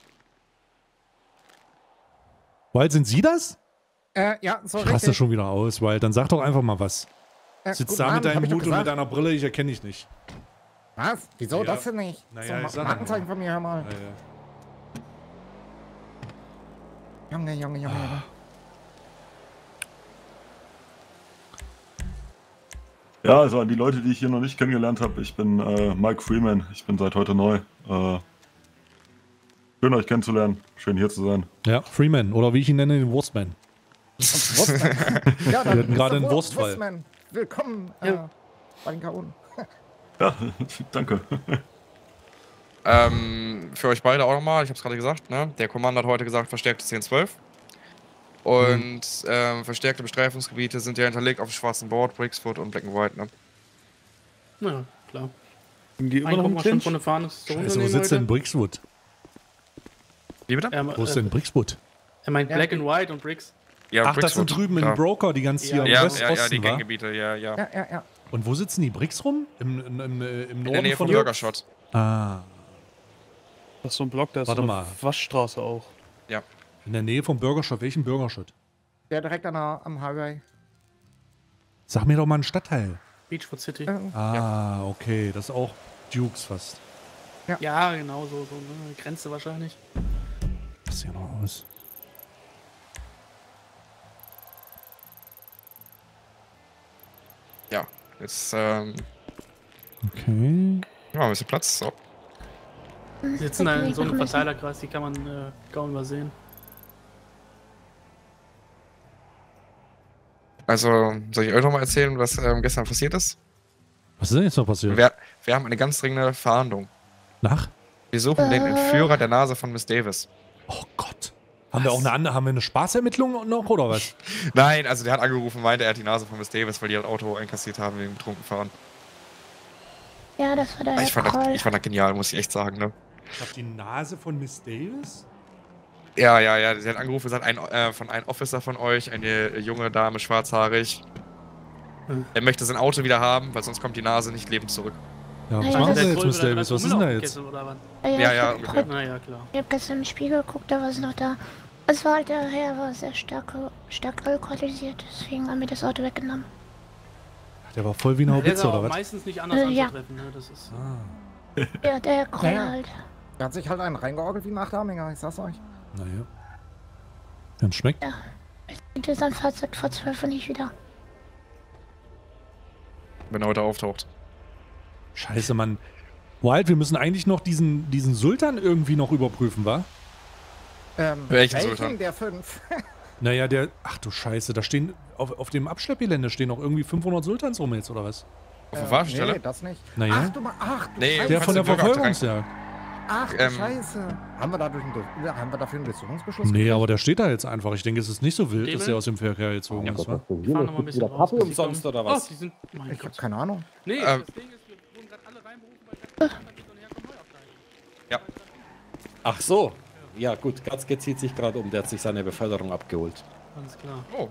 S2: Wild, sind Sie das?
S5: Ja, so
S2: Ich raste schon wieder aus, Wild. Dann sag doch einfach mal was. Sitzt
S5: guten
S2: da mit
S5: Abend, hab
S2: deinem
S5: ich doch
S2: Hut und
S5: gesagt.
S2: mit deiner Brille, ich erkenne dich nicht.
S5: Was? Wieso
S2: Ja.
S5: das denn nicht?
S2: Naja, ich
S5: so,
S2: sag
S5: Markenzeichen von mir, hör mal. Junge.
S10: Ja, also an die Leute, die ich hier noch nicht kennengelernt habe, ich bin Mike Freeman. Ich bin seit heute neu. Schön, euch kennenzulernen. Schön, hier zu sein.
S2: Ja, Freeman. Oder wie ich ihn nenne, den Wurstman.
S5: Wurstman. Ja,
S2: Wir hatten gerade einen Wurstfall.
S5: Wurstman. Willkommen bei den K.O.
S10: Ja, danke.
S11: Für euch beide auch nochmal, ich hab's gerade gesagt, ne? Der Kommando hat heute gesagt, verstärkte 10-12. Und verstärkte Bestreifungsgebiete sind ja hinterlegt auf dem schwarzen Board, Brixwood und Black and White, ne?
S4: Ja, klar.
S1: Die immer noch im
S4: schon
S1: Clinch?
S4: von der Fahne zu
S2: Scheiße, wo sitzt denn Brixwood?
S11: Wie bitte?
S2: Wo ist denn Brixwood?
S4: Er meint Black and White und Bricks.
S11: Ja,
S2: Ach, das sind drüben in Broker, die ganz hier im Westosten,
S11: ja, die
S2: wa?
S11: Ganggebiete, ja.
S5: Ja.
S2: Und wo sitzen die Bricks rum? Im Norden
S11: In der Nähe von
S2: hier?
S11: Burgershot.
S2: Ah.
S1: Das ist so ein Block, da ist
S2: Warte
S1: so
S2: mal.
S1: eine Waschstraße auch.
S11: Ja.
S2: In der Nähe vom Burgershot. Welchen Burgershot?
S5: Der direkt am Highway.
S2: Sag mir doch mal einen Stadtteil.
S4: Beachwood City.
S2: Ah, okay. Das ist auch Dukes fast.
S4: Ja, genau, so eine Grenze wahrscheinlich.
S2: Was sieht noch aus?
S11: Ja, jetzt,
S2: Okay.
S11: ja, ein bisschen Platz, so.
S4: Die sitzen da in so einem Verteilerkreis, die kann man kaum übersehen.
S11: Also, soll ich euch nochmal erzählen, was gestern passiert ist?
S2: Was ist denn jetzt noch passiert?
S11: Wir haben eine ganz dringende Fahndung.
S2: Nach?
S11: Wir suchen den Entführer der Nase von Miss Davis.
S2: Oh Gott. Haben wir auch haben wir eine Spaßermittlung noch, oder was?
S11: Nein, also der hat angerufen und meinte, er hat die Nase von Miss Davis, weil die das Auto einkassiert haben wegen betrunken fahren.
S6: Ja, das war der
S11: Ich fand das genial, muss ich echt sagen, ne?
S2: Ich hab die Nase von Miss Davis?
S11: Ja, sie hat angerufen, gesagt, von einem Officer von euch, eine junge Dame, schwarzhaarig. Er möchte sein Auto wieder haben, weil sonst kommt die Nase nicht lebend zurück.
S2: Ja, was
S6: Ja,
S2: machen
S6: das
S2: Sie
S6: ist
S2: jetzt, Miss Davis? Was ist denn da jetzt?
S11: Ja,
S4: ungefähr. Na ja, klar.
S6: Ich hab gestern im Spiegel geguckt, da war es noch da. Es war halt, der Herr war sehr stark alkoholisiert, deswegen haben wir das Auto weggenommen.
S2: Der war voll wie ein
S4: Der ist
S2: Haubitzer,
S4: auch
S2: oder was?
S4: meistens nicht anders
S6: Ja.
S4: anzutreffen, ne? Das ist.
S6: Ja, der Herr Kroller halt.
S20: Er hat sich halt einen reingeorgelt wie ein Achtarmiger, ich sag's euch.
S2: Naja. Dann schmeckt.
S6: Ja. Ich denke, sein Fahrzeug vor 12 Uhr nicht wieder.
S11: Wenn er heute auftaucht.
S2: Scheiße, Mann. Wild, wir müssen eigentlich noch diesen Sultan irgendwie noch überprüfen, wa?
S11: Welchen Sultan?
S20: Der 5.
S2: Naja, ach du Scheiße, da stehen, auf dem Abschleppgelände stehen noch irgendwie 500 Sultans rum jetzt, oder was?
S11: Auf der Waffenstelle?
S20: Nee, das nicht.
S2: Naja.
S20: Ach,
S11: nee,
S2: der von der Verfolgungsjagd.
S20: Ach, Scheiße. Haben wir dafür einen Durchsuchungsbeschluss?
S2: Nee, aber der steht da jetzt einfach. Ich denke, es ist nicht so wild, dass der aus dem Verkehr gezogen ist, wa?
S4: Wir fahren noch mal ein bisschen raus.
S9: Kaffee umsonst oder was?
S4: Oh, die sind,
S20: Ich hab keine Ahnung.
S4: Nee, das Ding ist, wir wurden gerade alle reinberufen, weil
S11: Ja.
S9: Ach so. Ja, gut. Gatzke zieht sich gerade um. Der hat sich seine Beförderung abgeholt.
S4: Alles klar.
S11: Oh.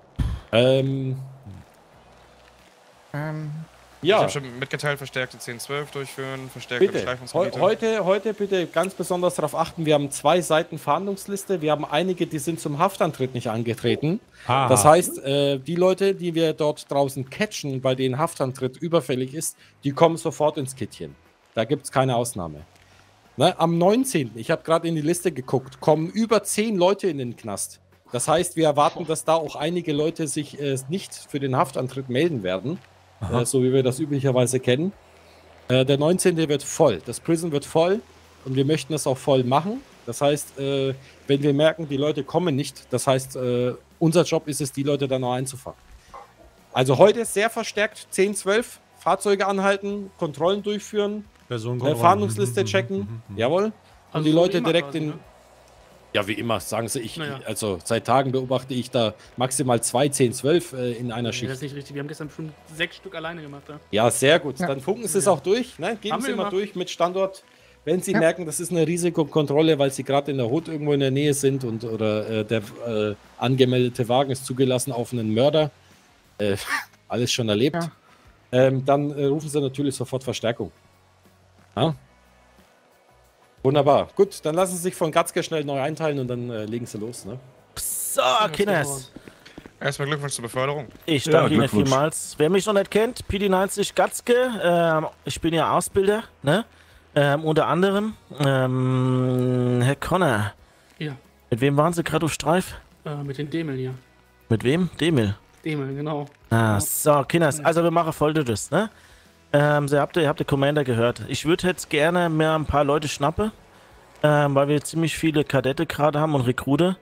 S9: Ja.
S11: Ich habe schon mitgeteilt, verstärkte 10-12 durchführen, verstärkte
S9: Bitte.
S11: Bestreifungsgebiete.
S9: Heute bitte ganz besonders darauf achten, wir haben 2 Seiten Fahndungsliste. Wir haben einige, die sind zum Haftantritt nicht angetreten.
S2: Aha.
S9: Das heißt, die Leute, die wir dort draußen catchen, bei denen Haftantritt überfällig ist, die kommen sofort ins Kittchen. Da gibt es keine Ausnahme. Ne? Am 19., ich habe gerade in die Liste geguckt, kommen über 10 Leute in den Knast. Das heißt, wir erwarten, dass da auch einige Leute sich nicht für den Haftantritt melden werden. So wie wir das üblicherweise kennen. Der 19. wird voll. Das Prison wird voll und wir möchten es auch voll machen. Das heißt, wenn wir merken, die Leute kommen nicht, das heißt, unser Job ist es, die Leute dann noch einzufangen. Also heute sehr verstärkt 10-12 Fahrzeuge anhalten, Kontrollen durchführen, Fahndungsliste checken, jawohl. Und
S4: Also
S9: die
S4: so
S9: Leute
S4: wie immer
S9: direkt
S4: quasi,
S9: in...
S4: ne?
S9: Ja, wie immer, sagen sie,
S4: Naja.
S9: also seit Tagen beobachte ich da maximal 2 10-12 in einer
S4: Nee,
S9: Schicht.
S4: das ist nicht richtig. Wir haben gestern schon 6 Stück alleine gemacht. Ja,
S9: Ja, sehr gut. Dann funken Sie es auch durch. Ne? Geben
S4: Haben
S9: Sie
S4: wir
S9: mal
S4: gemacht.
S9: durch mit Standort. Wenn Sie merken, das ist eine Risikokontrolle, weil Sie gerade in der Hut irgendwo in der Nähe sind oder der angemeldete Wagen ist zugelassen auf einen Mörder. Alles schon erlebt. Dann rufen Sie natürlich sofort Verstärkung. Ja? Wunderbar. Gut, dann lassen Sie sich von Gatzke schnell neu einteilen und dann legen Sie los. Ne?
S17: So, Kinders.
S11: Erstmal Glückwunsch zur Beförderung.
S17: Ich danke Ihnen vielmals. Wer mich noch nicht kennt, PD90 Gatzke, ich bin ja Ausbilder, ne? Unter anderem, Herr Connor.
S4: Ja.
S17: Mit wem waren Sie gerade auf Streif?
S4: Mit den Demel hier.
S17: Mit wem? Demel.
S4: Demel, genau.
S17: Ah, so, Kinders, also wir machen Folgendes, ne? ihr habt den Commander gehört. Ich würde jetzt gerne mir ein paar Leute schnappen, weil wir ziemlich viele Kadette gerade haben und Rekrute.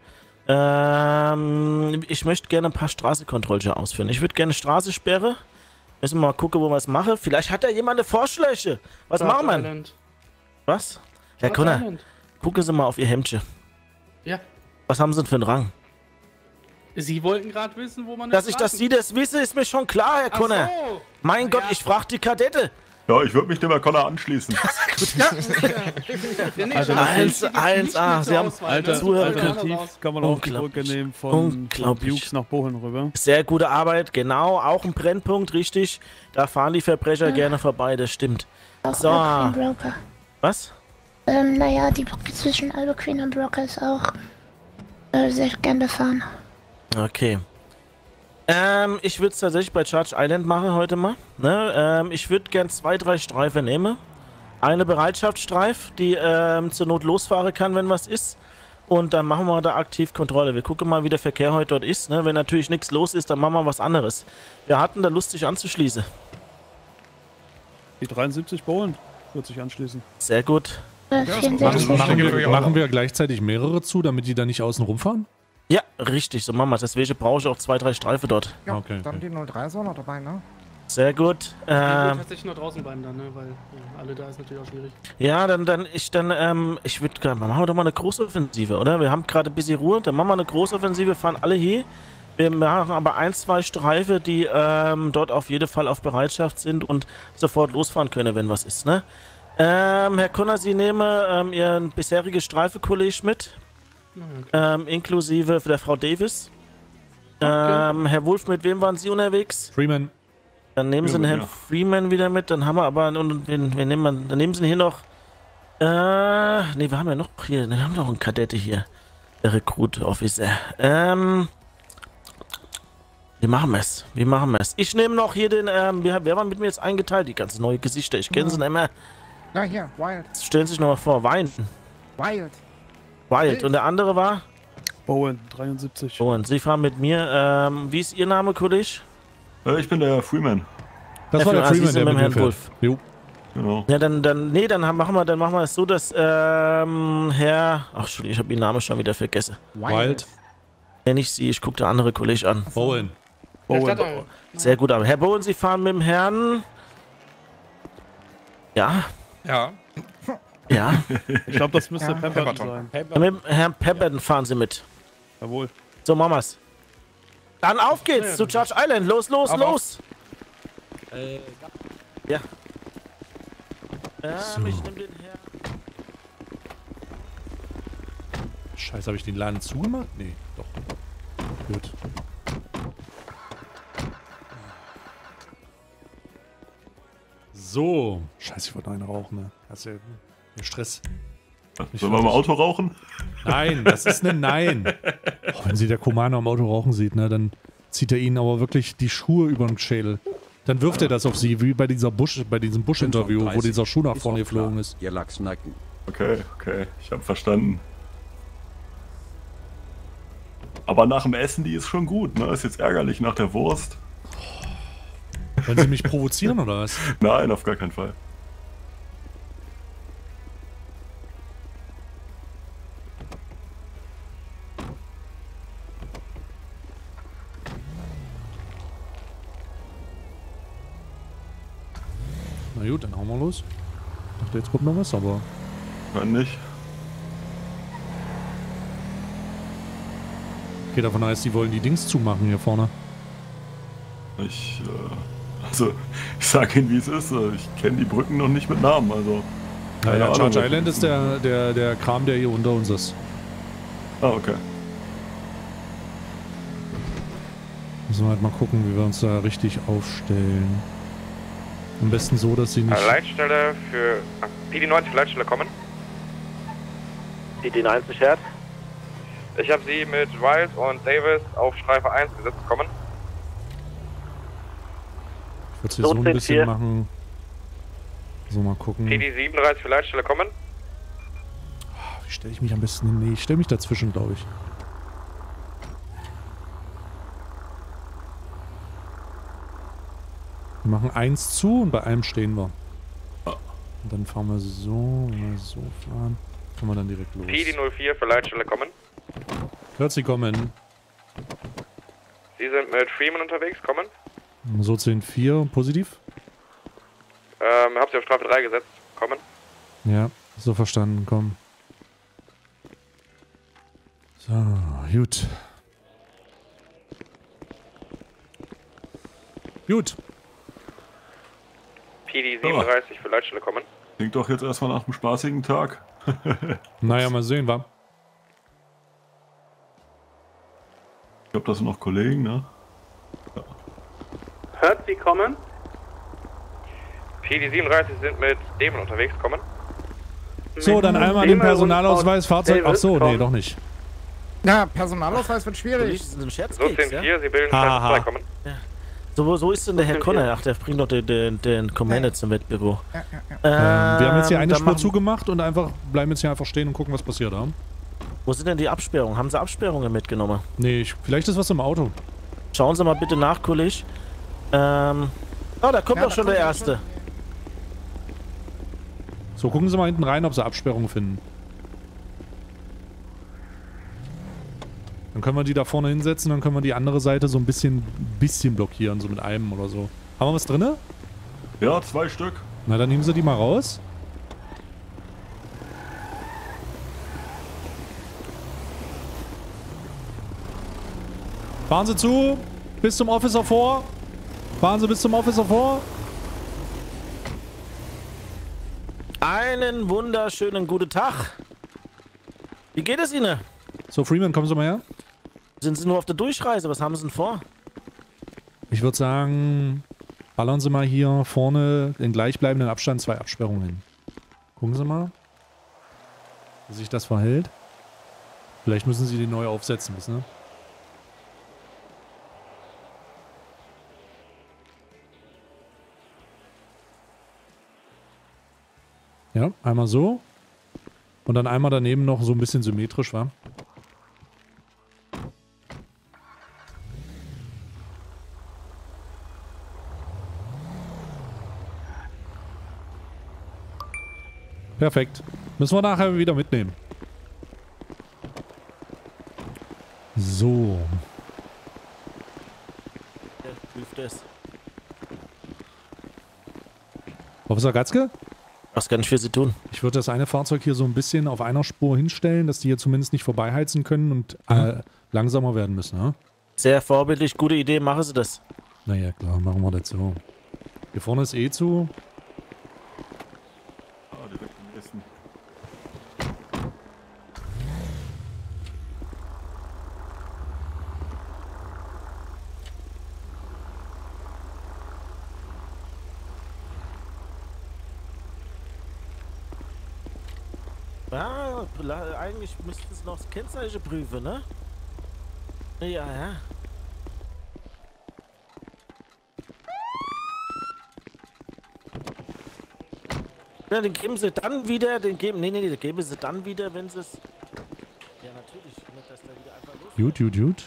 S17: Ich möchte gerne ein paar Straßenkontrollen ausführen. Ich würde gerne Straße sperren. Müssen wir mal gucken, wo wir es machen. Vielleicht hat da jemand eine Vorschläge. Was machen wir? Was? Herr Connor, gucken Sie mal auf Ihr Hemdchen.
S4: Ja.
S17: Was haben Sie denn für einen Rang?
S4: Sie wollten gerade wissen, wo man...
S17: Dass Sie das wissen, ist mir schon klar, Herr Connor.
S4: So.
S17: Mein Gott, ich frage die Kadette.
S10: Ja, ich würde mich dem Herr Connor anschließen.
S1: Also
S17: 1A, Sie haben
S1: Alternativ kann man auch die Brücke nehmen von Dukes nach Bochum rüber.
S17: Sehr gute Arbeit, genau. Auch ein Brennpunkt, richtig. Da fahren die Verbrecher gerne vorbei, das stimmt. So.
S6: Broker.
S17: Was?
S6: Naja, die Brücke zwischen Albuquerque und Broker ist auch sehr gern befahren.
S17: Okay. Ich würde es tatsächlich bei Charge Island machen heute mal. Ne? Ich würde gern 2, 3 Streife nehmen. Eine Bereitschaftsstreif, die zur Not losfahren kann, wenn was ist. Und dann machen wir da aktiv Kontrolle. Wir gucken mal, wie der Verkehr heute dort ist. Ne? Wenn natürlich nichts los ist, dann machen wir was anderes. Wir hatten da Lust, sich anzuschließen.
S1: Die 73 Bohlen wird sich anschließen.
S17: Sehr gut.
S2: Machen wir gleichzeitig mehrere zu, damit die da nicht außen rumfahren?
S17: Ja, richtig, so machen wir es. Deswegen brauche ich auch 2, 3 Streife dort.
S20: Ja,
S2: okay,
S20: dann die 03 ist auch noch dabei, ne?
S17: Sehr gut.
S4: Ich will tatsächlich nur draußen bleiben dann, ne? Weil ja, alle da ist natürlich auch schwierig.
S17: Ja, ich würde gerne, machen wir doch mal eine Großoffensive, oder? Wir haben gerade ein bisschen Ruhe, dann machen wir eine Großoffensive, fahren alle hier. Wir machen aber 1, 2 Streife, die dort auf jeden Fall auf Bereitschaft sind und sofort losfahren können, wenn was ist, ne? Herr Connor, Sie nehmen Ihren bisherigen Streifekollegen mit, inklusive der Frau Davis. Herr Wolf, mit wem waren Sie unterwegs?
S2: Freeman.
S17: Dann nehmen Sie den Herrn Freeman wieder mit, dann haben wir aber, dann nehmen Sie hier noch, ne, wir haben ja noch hier, wir haben noch einen Kadette hier, der Recruit Officer. Wie machen wir es? Ich nehme noch hier den, wer war mit mir jetzt eingeteilt? Die ganzen neue Gesichter, ich kenne sie nicht mehr.
S20: Na hier, Wild.
S17: Stellen Sie sich nochmal vor, Wein.
S20: Wild.
S17: Wild. Und der andere war?
S1: Bowen, 73.
S17: Bowen, Sie fahren mit mir. Wie ist Ihr Name, Kollege?
S10: Ich bin der Freeman.
S2: Das war der Freeman,
S17: Sie sind
S2: der
S17: mit
S2: mit
S17: Herrn
S2: mir
S17: Wolf.
S2: fährt. Jo.
S10: Genau.
S17: Ja, dann machen wir es so, dass Herr... Ach, Entschuldigung, ich habe Ihren Namen schon wieder vergessen.
S2: Wild.
S17: Ja, nicht Sie, ich gucke der andere Kollege an.
S2: Bowen.
S17: Bowen. Sehr gut, aber Herr Bowen, Sie fahren mit dem Herrn... Ja.
S11: Ja.
S17: Ja.
S1: Ich glaube, das müsste Pemberton sein.
S17: Mit dem Herrn Pemberton fahren Sie mit.
S1: Jawohl.
S17: So, machen wir's. Dann auf geht's zu Charge Island. Los, los, los. Ja.
S2: So.
S17: Ich nehm den her.
S2: Scheiße, habe ich den Laden zugemacht? Nee, doch. Gut. So. Scheiße, ich wollte noch einen rauchen, ne? Hast ja Stress.
S10: Sollen wir mal Auto rauchen?
S2: Nein, das ist ein Nein. Oh, wenn sie der Commander am Auto rauchen sieht, ne, dann zieht er ihnen aber wirklich die Schuhe über den Schädel. Dann wirft er das auf sie, wie bei diesem Bush-Interview, wo dieser Schuh nach vorne geflogen ist.
S12: Ihr lag snacken.
S10: Okay, ich habe verstanden. Aber nach dem Essen, die ist schon gut, ne? Ist jetzt ärgerlich nach der Wurst.
S2: Wollen Sie mich provozieren oder was?
S10: Nein, auf gar keinen Fall.
S2: Na gut, dann hauen wir los. Ich dachte, jetzt kommt noch was, aber...
S10: Kann nicht.
S2: Okay, davon heißt, die wollen die Dings zumachen hier vorne.
S10: Ich sag Ihnen, wie es ist. Ich kenne die Brücken noch nicht mit Namen, also...
S2: Naja, Charge Island ist der Kram, der hier unter uns ist.
S10: Ah, okay.
S2: Müssen wir halt mal gucken, wie wir uns da richtig aufstellen. Am besten so, dass sie nicht...
S11: Leitstelle für PD90 Leitstelle kommen.
S17: PD90 Herz.
S11: Ich habe Sie mit Wild und Davis auf Streife 1 gesetzt kommen.
S2: Ich würde es hier so ein bisschen machen. So, mal gucken.
S11: PD37 für Leitstelle kommen.
S2: Wie stelle ich mich am besten hin? Nee, ich stelle mich dazwischen, glaube ich. Wir machen eins zu und bei einem stehen wir. Und dann fahren wir so, wenn wir so fahren, können wir dann direkt los.
S11: PD04 für Leitstelle kommen.
S2: Hört sie kommen.
S11: Sie sind mit Freeman unterwegs, kommen.
S2: So 10-4, positiv.
S11: Hab Sie auf Strafe 3 gesetzt, kommen.
S2: Ja, so verstanden, komm. So, gut. Gut.
S11: PD37 für Leitstelle kommen.
S10: Klingt doch jetzt erstmal nach einem spaßigen Tag.
S2: Naja, mal sehen, wa?
S10: Ich glaube, das sind noch Kollegen, ne? Ja.
S4: Hört Sie kommen?
S11: PD37 sind mit Dämon unterwegs, kommen.
S2: So, dann einmal den Personalausweis, Fahrzeug. Ach so, nee, doch nicht.
S20: Na, Personalausweis wird schwierig.
S17: So ein Scherz,
S11: So 10-4, Sie bilden Streife 2, kommen.
S17: Ja. So ist denn der Herr Conner? Ach, der bringt doch den Commander zum Wettbüro.
S2: Wir haben jetzt hier eine Spur zugemacht und bleiben jetzt hier einfach stehen und gucken, was passiert. Ja?
S17: Wo sind denn die Absperrungen? Haben Sie Absperrungen mitgenommen?
S2: Nee, vielleicht ist was im Auto.
S17: Schauen Sie mal bitte nach, Kollege. Oh, da kommt doch schon der Erste.
S2: So, gucken Sie mal hinten rein, ob Sie Absperrungen finden. Dann können wir die da vorne hinsetzen, dann können wir die andere Seite so ein bisschen blockieren, so mit einem oder so. Haben wir was drin?
S10: Ja, 2 Stück.
S2: Na, dann nehmen Sie die mal raus. Fahren Sie zu, bis zum Officer vor. Fahren Sie bis zum Officer vor.
S17: Einen wunderschönen guten Tag. Wie geht es Ihnen?
S2: So, Freeman, kommen Sie mal her.
S17: Sind Sie nur auf der Durchreise? Was haben Sie denn vor?
S2: Ich würde sagen, ballern Sie mal hier vorne in gleichbleibenden Abstand 2 Absperrungen hin. Gucken Sie mal, wie sich das verhält. Vielleicht müssen Sie die neu aufsetzen, wissen Sie? Ja, einmal so. Und dann einmal daneben noch so ein bisschen symmetrisch, wa? Perfekt. Müssen wir nachher wieder mitnehmen. So.
S17: Der prüft es.
S2: Officer Gatzke?
S17: Was kann ich für Sie tun?
S2: Ich würde das eine Fahrzeug hier so ein bisschen auf einer Spur hinstellen, dass die hier zumindest nicht vorbeiheizen können und langsamer werden müssen, ne?
S17: Sehr vorbildlich, gute Idee, machen Sie das.
S2: Naja, klar, machen wir das so. Hier vorne ist eh zu.
S10: Ah, direkt im Westen.
S17: Ja, eigentlich müssten Sie noch das Kennzeichen prüfen, ne? Ja, ja. Ja, den geben Sie dann wieder, den geben Sie dann wieder, wenn Sie es... Ja, natürlich, nicht, dass da wieder einfach los...
S2: Gut.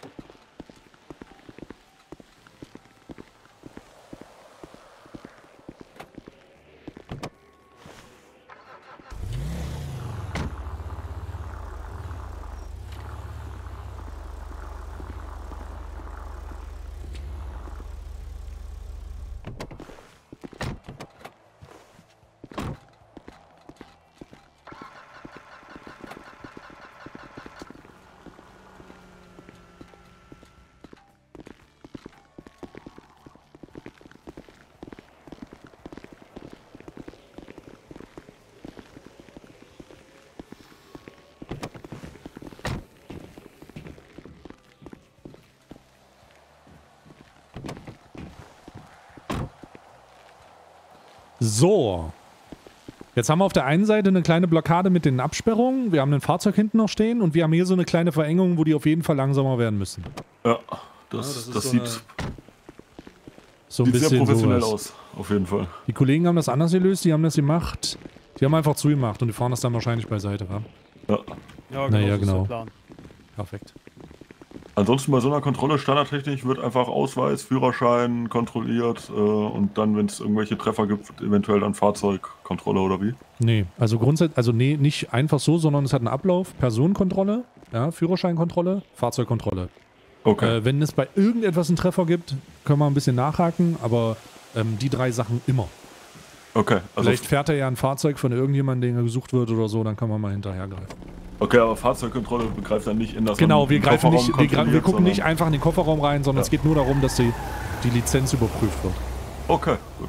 S2: So. Jetzt haben wir auf der einen Seite eine kleine Blockade mit den Absperrungen. Wir haben ein Fahrzeug hinten noch stehen und wir haben hier so eine kleine Verengung, wo die auf jeden Fall langsamer werden müssen.
S10: Ja, das sieht
S2: so ein bisschen
S10: sehr professionell
S2: sowas
S10: aus, auf jeden Fall.
S2: Die Kollegen haben das anders gelöst, die haben das gemacht. Die haben einfach zugemacht und die fahren das dann wahrscheinlich beiseite, wa?
S10: Ja.
S1: Ja,
S2: naja,
S1: so ist der
S2: genau.
S1: Plan.
S2: Perfekt.
S10: Ansonsten bei so einer Kontrolle standardtechnisch wird einfach Ausweis, Führerschein kontrolliert und dann, wenn es irgendwelche Treffer gibt, eventuell dann Fahrzeugkontrolle oder wie?
S2: Nee, also grundsätzlich, also nee, nicht einfach so, sondern es hat einen Ablauf. Personenkontrolle, ja, Führerscheinkontrolle, Fahrzeugkontrolle.
S10: Okay.
S2: Wenn es bei irgendetwas einen Treffer gibt, können wir ein bisschen nachhaken, aber die 3 Sachen immer.
S10: Okay. Also
S2: Vielleicht fährt er ja ein Fahrzeug von irgendjemandem, der gesucht wird oder so, dann kann man mal hinterhergreifen.
S10: Okay, aber Fahrzeugkontrolle begreift dann nicht in das
S2: Genau, wir greifen nicht, wir gucken
S10: sondern
S2: nicht einfach in den Kofferraum rein, sondern es geht nur darum, dass die Lizenz überprüft wird.
S10: Okay, gut.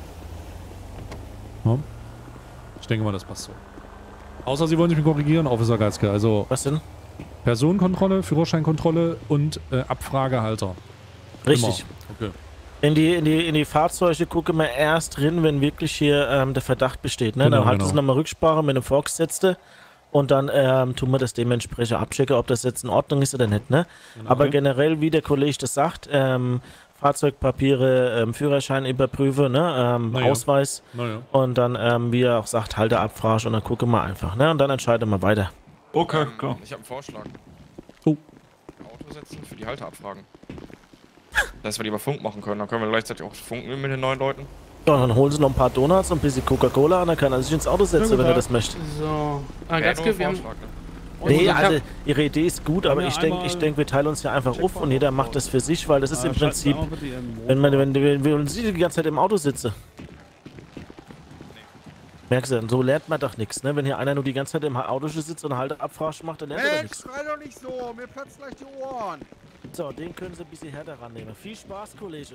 S2: Ja. Ich denke mal, das passt so. Außer Sie wollen sich mich korrigieren, Officer Gatzke. Also
S17: was denn?
S2: Personenkontrolle, Führerscheinkontrolle und Abfragehalter.
S17: Richtig.
S2: Immer. Okay.
S17: In die Fahrzeuge gucken wir erst drin, wenn wirklich hier der Verdacht besteht. Ne?
S2: Genau,
S17: Dann halten
S2: genau.
S17: Sie nochmal Rücksprache mit dem Vorgesetzten und dann tun wir das dementsprechend abchecken, ob das jetzt in Ordnung ist oder nicht. Ne?
S2: Genau.
S17: Aber generell, wie der Kollege das sagt, Fahrzeugpapiere, Führerschein überprüfen, ne? Ausweis und dann, wie er auch sagt, Halterabfrage und dann gucken wir einfach. Ne? Und dann entscheiden wir weiter.
S10: Okay, klar.
S11: Ich habe einen Vorschlag.
S2: Oh.
S11: Auto setzen für die Halterabfragen. Dass wir die über Funk machen können. Dann können wir gleichzeitig auch funken mit den neuen Leuten.
S17: Ja, dann holen Sie noch ein paar Donuts und ein bisschen Coca-Cola und dann kann er sich ins Auto setzen, wenn er das möchte.
S4: So. Gatzke, wir haben...
S17: Nee, also Ihre Idee ist gut, aber ich denke, wir teilen uns ja einfach auf und jeder macht das für sich, weil das ist im Prinzip, wenn Sie die ganze Zeit im Auto sitzen. Merkst du, so lernt man doch nichts, ne? Wenn hier einer nur die ganze Zeit im Auto sitzt und halt Abfrage macht, dann lernt er doch nichts.
S20: Schrei doch nicht so, mir platzen gleich die Ohren.
S17: So, den können Sie ein bisschen härter rannehmen. Viel Spaß, Kollege.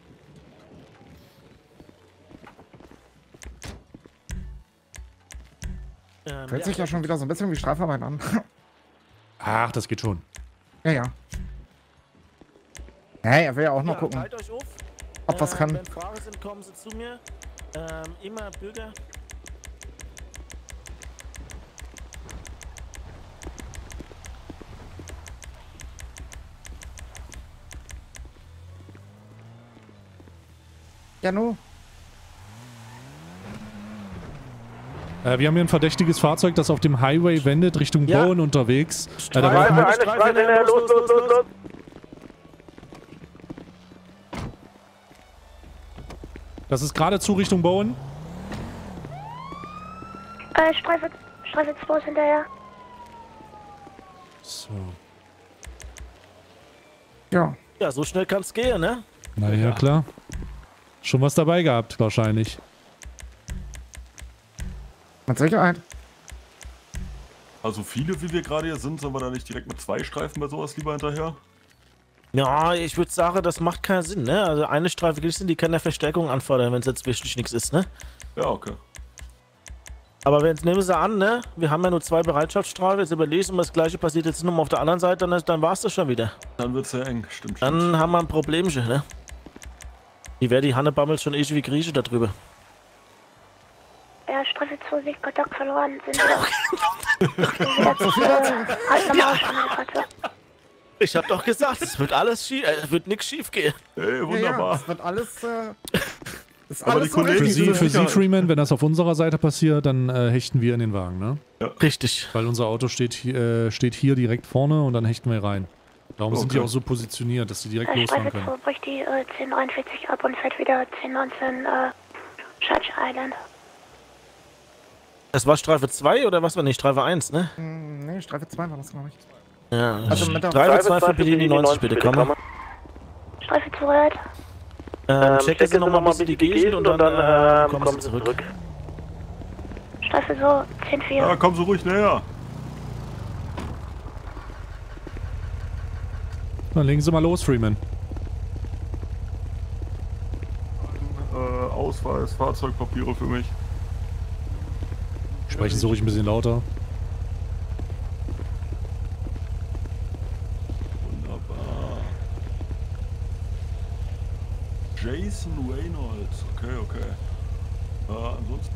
S20: Fühlt sich ja schon wieder so ein bisschen wie Streifarbeit an.
S2: Ach, das geht schon.
S20: Ja. Hey, er will ja auch noch gucken,
S17: Teilt euch auf.
S20: ob was kann.
S17: Wenn Fragen sind, kommen Sie zu mir. Immer Bürger.
S20: Ja, nu.
S2: Wir haben hier ein verdächtiges Fahrzeug, das auf dem Highway wendet, Richtung Bowen unterwegs.
S17: Streife, los.
S2: Das ist geradezu Richtung Bowen.
S6: Streife 2 ist hinterher.
S2: So.
S17: Ja. Ja, so schnell kann's gehen, ne?
S2: Na ja, klar. Schon was dabei gehabt, wahrscheinlich.
S20: Mit Sicherheit.
S10: Also viele, wie wir gerade hier sind, sollen wir da nicht direkt mit 2 Streifen bei sowas lieber hinterher?
S17: Ja, ich würde sagen, das macht keinen Sinn, ne? Also eine Streife Gerichten, die kann ja Verstärkung anfordern, wenn es jetzt wirklich nichts ist, ne?
S10: Ja, okay.
S17: Aber wenn, nehmen Sie an, ne? Wir haben ja nur 2 Bereitschaftsstreifen, jetzt überlesen wir, das gleiche passiert jetzt nochmal auf der anderen Seite, dann war es das schon wieder.
S10: Dann wird's ja eng, stimmt.
S17: Dann haben wir ein Problemchen, ne? Die wäre die Hannebammels schon ewig wie Grieche da drüber.
S6: Ja, Streife 2 wird Kontakt verloren. Sind wir
S17: Ich hab doch gesagt, es wird alles schief, wird nichts schief gehen.
S10: Hey, wunderbar.
S20: Es wird alles. Ist
S10: Aber
S20: alles
S10: die Kollegen
S2: Für Sie, Freeman, wenn das auf unserer Seite passiert, dann hechten wir in den Wagen, ne?
S10: Ja.
S17: Richtig.
S2: Weil unser Auto steht hier direkt vorne und dann hechten wir rein. Darum sind die auch so positioniert, dass sie direkt losfahren können.
S6: Streife 2 bricht die 1049 ab und fährt wieder 1019 Church Island.
S17: Das war Streife 2 oder was war nicht? Streife 1, ne?
S20: Nee, Streife 2 war das, glaube ich.
S17: Ja,
S20: Also mit der
S17: Streife 2 für die 90 bitte, komm.
S6: Streife 2
S17: checken Sie nochmal bitte die Gegend und dann kommen Sie zurück.
S6: Streife so 10-4.
S10: Ja, komm so ruhig näher.
S2: Dann legen Sie mal los, Freeman.
S10: Ausweis, Fahrzeugpapiere für mich.
S2: Sprechen Sie ruhig ein bisschen lauter.
S10: Wunderbar. Jason Reynolds. Okay. Ansonsten.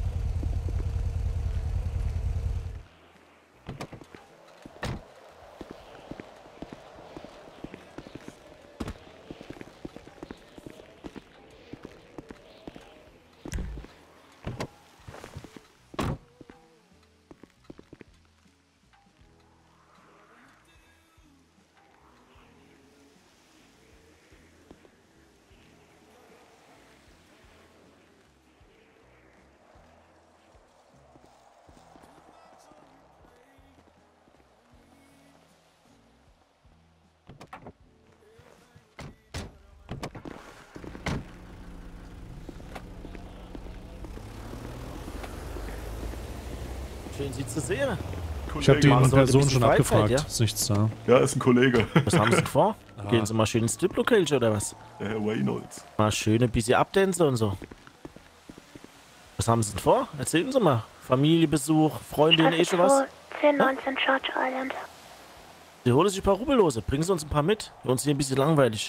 S17: Schön, Sie zu sehen.
S2: Ich habe die
S17: Machen Sie heute ein
S2: Person
S17: bisschen
S2: schon
S17: Freizeit,
S2: abgefragt.
S17: ja?
S2: Ist nichts da.
S10: Ja, ist ein Kollege.
S17: Was haben Sie denn vor?
S2: Ah.
S17: Gehen Sie mal schön ins Strip-Location oder was?
S10: Der Herr Reynolds.
S17: Mal schön ein bisschen abdancen und so. Was haben Sie denn vor? Erzählen Sie mal. Familienbesuch, Freundin, schon was?
S6: 1019 Church Island.
S17: Sie holen sich ein paar Rubbellose. Bringen Sie uns ein paar mit. Für uns hier ein bisschen langweilig.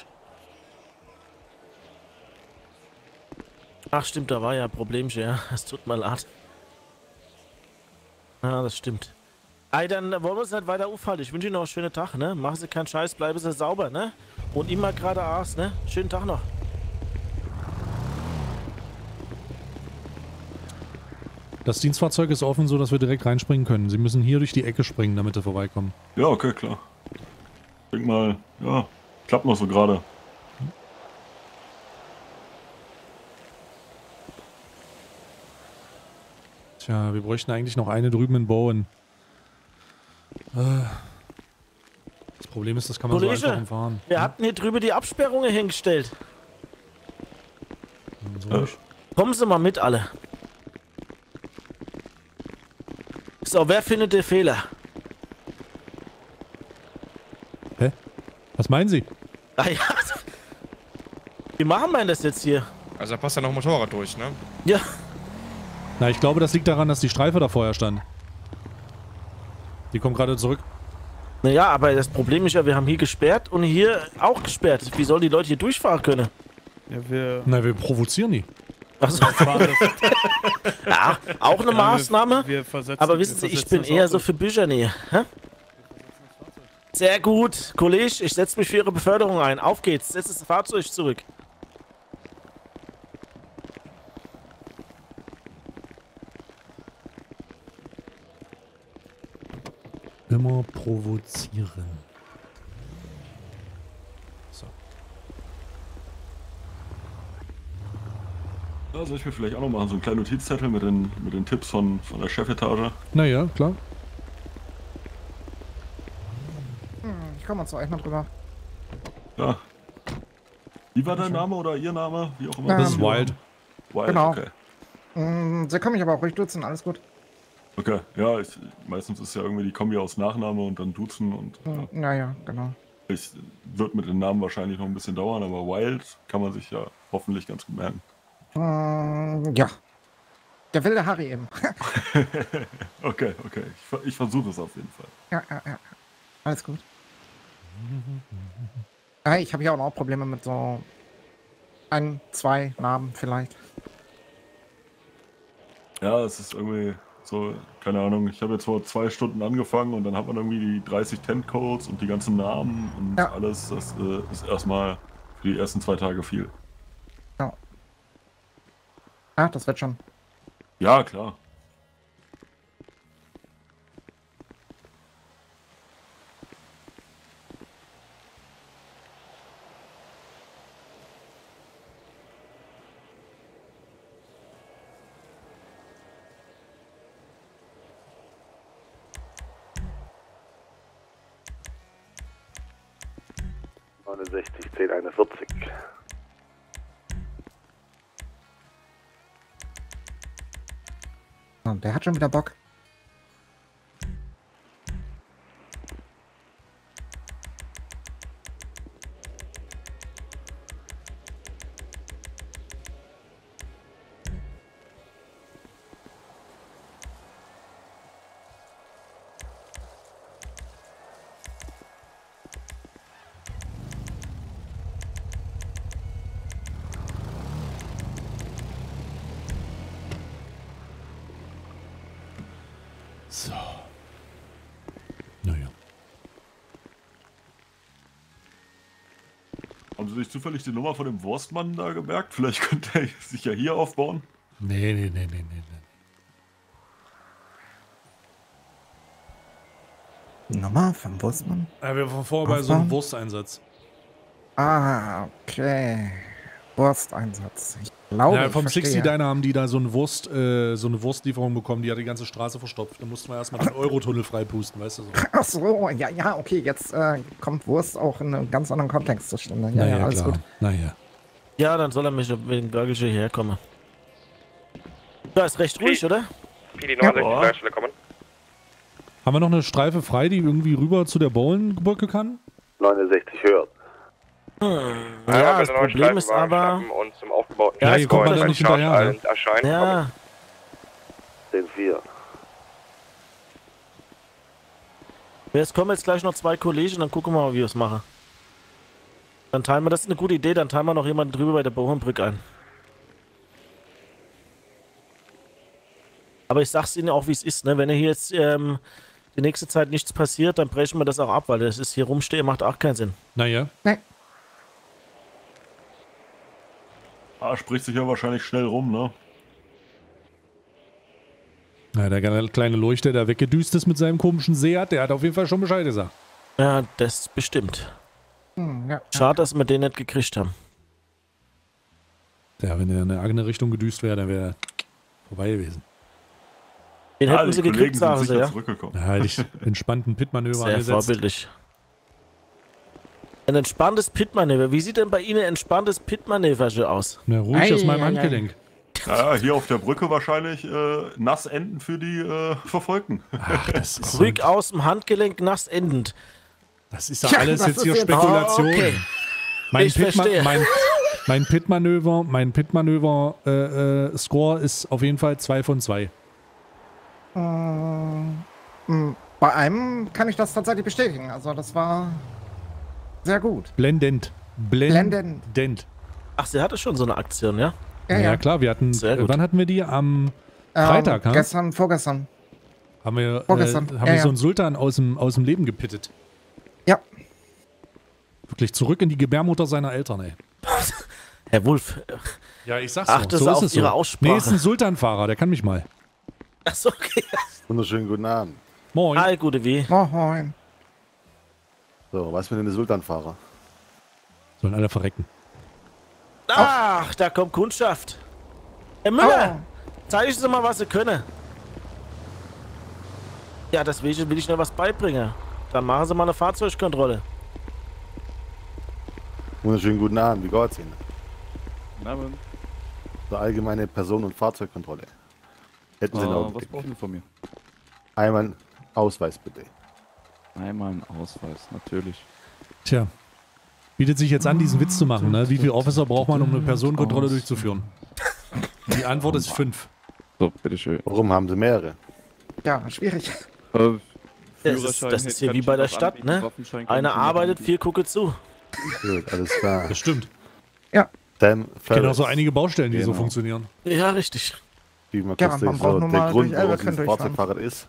S17: Ach stimmt, da war ja ein Problemchen, ja. Es tut mir leid. Ja, das stimmt. Ey, dann wollen wir uns nicht weiter aufhalten. Ich wünsche Ihnen noch einen schönen Tag, ne? Machen Sie keinen Scheiß, bleiben Sie sauber, ne? Und immer geradeaus, ne? Schönen Tag noch.
S2: Das Dienstfahrzeug ist offen, so dass wir direkt reinspringen können. Sie müssen hier durch die Ecke springen, damit wir vorbeikommen.
S10: Ja, okay, klar. Ich denk mal, ja, klappt noch so gerade.
S2: Tja, wir bräuchten eigentlich noch eine drüben in Bowen. Das Problem ist, das kann man so einfach umfahren.
S17: Wir hatten hier drüben die Absperrungen hingestellt. Kommen Sie mal mit, alle. So, wer findet den Fehler?
S2: Hä? Was meinen Sie?
S17: Ah ja. Wie machen wir denn das jetzt hier?
S11: Also da passt ja noch ein Motorrad durch, ne?
S17: Ja.
S2: Na, ich glaube, das liegt daran, dass die Streife da vorher stand. Die kommt gerade zurück.
S17: Naja, aber das Problem ist ja, wir haben hier gesperrt und hier auch gesperrt. Wie sollen die Leute hier durchfahren können?
S7: Ja,
S2: wir provozieren die.
S17: Achso. Ja, auch eine Maßnahme. Aber wissen Sie, ich bin eher so für Büchernähe. Sehr gut, Kollege, ich setze mich für Ihre Beförderung ein. Auf geht's, setzt das Fahrzeug zurück.
S2: immer provozieren. So.
S10: Da soll ich mir vielleicht auch noch machen, so einen kleinen Notizzettel mit den Tipps von der Chefetage.
S2: Naja, klar.
S20: Ich komme mal zu euch noch drüber.
S10: Ja. Wie war dein Name oder Ihr Name? Wie auch immer.
S2: Das ist Wild.
S10: Wild,
S20: Genau.
S10: okay.
S20: Sie können mich aber auch ruhig duzen, alles gut.
S10: Okay, ja, meistens ist ja irgendwie die Kombi aus Nachname und dann duzen und.
S20: Ja, genau.
S10: Ich wird mit den Namen wahrscheinlich noch ein bisschen dauern, aber Wild kann man sich ja hoffentlich ganz gut merken.
S20: Ja. Der wilde Harry eben.
S10: Okay. Ich versuche es auf jeden Fall.
S20: Ja. Alles gut. Hey, ich habe ja auch noch Probleme mit so 1, 2 Namen vielleicht.
S10: Ja, es ist irgendwie so, keine Ahnung, ich habe jetzt vor 2 Stunden angefangen und dann hat man irgendwie die 30 Tent-Codes und die ganzen Namen und alles. Das ist erstmal für die ersten 2 Tage viel.
S20: Ja. Ah, das wird schon.
S10: Ja, klar.
S20: Und der hat schon wieder Bock.
S2: So. Naja.
S10: Haben Sie sich zufällig die Nummer von dem Wurstmann da gemerkt? Vielleicht könnte er sich ja hier aufbauen.
S2: Nee.
S20: Nummer vom Wurstmann?
S2: Ja, wir waren vorher bei so einem Wursteinsatz.
S20: Ah, okay. Wursteinsatz. Ich glaube,
S2: Ja, vom
S20: ich verstehe.
S2: 60 Diner haben die da so eine Wurstlieferung bekommen, die hat die ganze Straße verstopft. Da mussten wir erstmal den Eurotunnel freipusten, weißt du so.
S20: Ach so, ja, okay, jetzt kommt Wurst auch in einen ganz anderen Kontext zustande. Ja,
S2: Naja,
S20: alles
S2: klar.
S20: gut.
S2: Naja.
S17: Ja, dann soll er mich mit dem Gurgelchen hierher kommen. Da ist recht ruhig, oder?
S11: PD 69 Leitstelle kommen.
S2: Haben wir noch eine Streife frei, die irgendwie rüber zu der Bowlenbrücke kann?
S21: 69 hört.
S17: Ja, das Problem ist aber...
S11: Und zum aufgebauten
S2: Ja, hier kommt man da nicht hinterher, ne?
S17: Ja.
S21: 10-4.
S17: Jetzt kommen jetzt gleich noch 2 Kollegen, dann gucken wir mal, wie wir es machen. Dann teilen wir, das ist eine gute Idee, dann teilen wir noch jemanden drüber bei der Bauernbrücke ein. Aber ich sag's Ihnen auch, wie es ist, ne? Wenn hier jetzt die nächste Zeit nichts passiert, dann brechen wir das auch ab, weil das ist hier rumstehen, macht auch keinen Sinn.
S2: Naja.
S20: Nee.
S10: Spricht sich ja wahrscheinlich schnell rum, ne?
S2: Ja, der kleine Leuchter, der weggedüst ist mit seinem komischen Seat, der hat auf jeden Fall schon Bescheid gesagt.
S17: Ja, das bestimmt.
S20: Ja.
S17: Schade, dass wir den nicht gekriegt haben.
S2: Ja, wenn er in eine andere Richtung gedüst wäre, dann wäre er vorbei gewesen.
S17: Den hätten sie gekriegt, sagen sie, ja.
S2: Ja, ich entspannten Pitmanöver
S17: Sehr
S2: angesetzt.
S17: vorbildlich. Ein entspanntes Pitmanöver. Wie sieht denn bei Ihnen ein entspanntes Pitmanöver aus?
S2: Na, ruhig aus meinem Handgelenk.
S10: Ja, hier auf der Brücke wahrscheinlich nass enden für die Verfolgten.
S2: Ach, das ist
S17: Ruhig aus dem Handgelenk, nass endend.
S2: Das ist ja alles jetzt hier Spekulation.
S17: Okay.
S2: Mein
S17: Ich verstehe.
S2: Mein Pitmanöver Score ist auf jeden Fall 2 von 2.
S20: Bei einem kann ich das tatsächlich bestätigen. Also das war sehr gut.
S2: Blendend.
S17: Ach, sie hatte schon so eine Aktion, ja?
S2: Ja, klar, wir hatten. Wann hatten wir die? Am Freitag, ha?
S20: Gestern, vorgestern.
S2: Haben wir,
S20: Vorgestern.
S2: haben wir so einen Sultan aus dem Leben gepittet.
S20: Ja.
S2: Wirklich zurück in die Gebärmutter seiner Eltern, ey.
S17: Herr Wulff.
S2: Ja, ich sag's
S17: Achte
S2: so.
S17: auf
S2: ist es
S17: Ihre
S2: so.
S17: Aussprache.
S2: Nee, ist ein Sultanfahrer, der kann mich mal.
S17: Achso, okay.
S21: Wunderschönen guten Abend.
S2: Moin.
S17: Hi, gute wie.
S20: Moin.
S21: So, was mit den Sultanfahrer?
S2: Sollen alle verrecken.
S17: Ach, da kommt Kundschaft. Herr Müller, zeig ich Sie mal, was Sie können. Ja, deswegen will ich noch was beibringen. Dann machen Sie mal eine Fahrzeugkontrolle.
S21: Wunderschönen guten Abend, wie geht's Ihnen?
S8: Guten Abend.
S21: So allgemeine Personen- und Fahrzeugkontrolle. Hätten Sie noch
S8: was brauchen Sie von mir?
S21: einmal einen Ausweis bitte.
S8: Einmal einen Ausweis, natürlich.
S2: Tja. Bietet sich jetzt an, diesen Witz zu machen, ne? Wie viele Officer braucht man, um eine Personenkontrolle durchzuführen? Die Antwort ist 5.
S8: So, bitteschön.
S21: Warum haben Sie mehrere?
S20: Ja, schwierig.
S17: Das ist hier wie bei der Stadt, ne? Einer arbeitet, 4 gucke zu.
S21: Gut, alles klar.
S2: Das stimmt.
S20: Ja.
S21: Sam
S2: Ich kenne auch so
S21: Ferris.
S2: einige Baustellen, die so
S21: Genau.
S2: funktionieren.
S17: Ja, richtig.
S21: Wie man
S20: Ja,
S21: kurz
S20: man
S21: so
S20: braucht nur
S21: der
S20: mal
S21: Grund,
S20: durch
S21: warum
S20: Elberfeld
S21: dieses
S20: durchfahren.
S21: Fahrzeugfahrrad ist.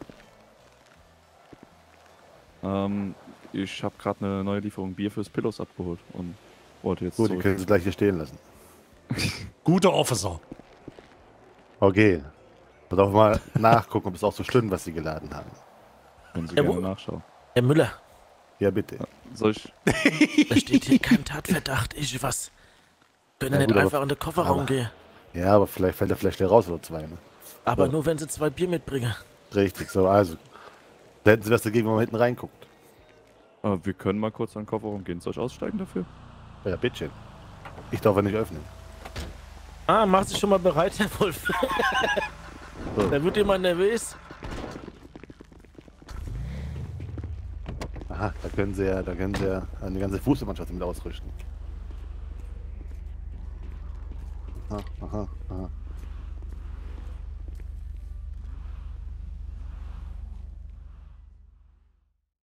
S8: Ich habe gerade eine neue Lieferung Bier fürs Pillows abgeholt und wollte jetzt
S21: Gut, die
S8: zurück.
S21: können Sie gleich hier stehen lassen.
S2: Guter Officer.
S21: Okay. Und auch mal nachgucken, ob es auch so stimmt, was Sie geladen haben.
S8: Können Sie
S17: Ja,
S8: gerne
S17: wo-
S8: nachschauen.
S17: Herr Müller,
S21: Ja, bitte.
S8: Soll ich?
S17: da steht hier kein Tatverdacht. Ich was. Können
S21: Ja,
S17: nicht
S21: gut, aber-
S17: einfach in den Kofferraum
S21: aber-
S17: gehen.
S21: Ja, aber vielleicht fällt er vielleicht schnell raus oder zwei. Ne?
S17: Aber
S21: So.
S17: nur, wenn Sie 2 Bier mitbringen.
S21: Richtig, so, also. Da hätten Sie was dagegen, wenn man hinten reinguckt.
S8: Wir können mal kurz an den Kofferraum gehen. Soll ich aussteigen dafür?
S21: Ja, bitteschön. Ich darf ja nicht öffnen.
S17: Ah, machen Sie schon mal bereit, Herr Wolf.
S21: So.
S17: Da wird jemand nervös.
S21: Aha, da können Sie ja eine ganze Fußballmannschaft mit ausrüsten. Aha, aha, aha.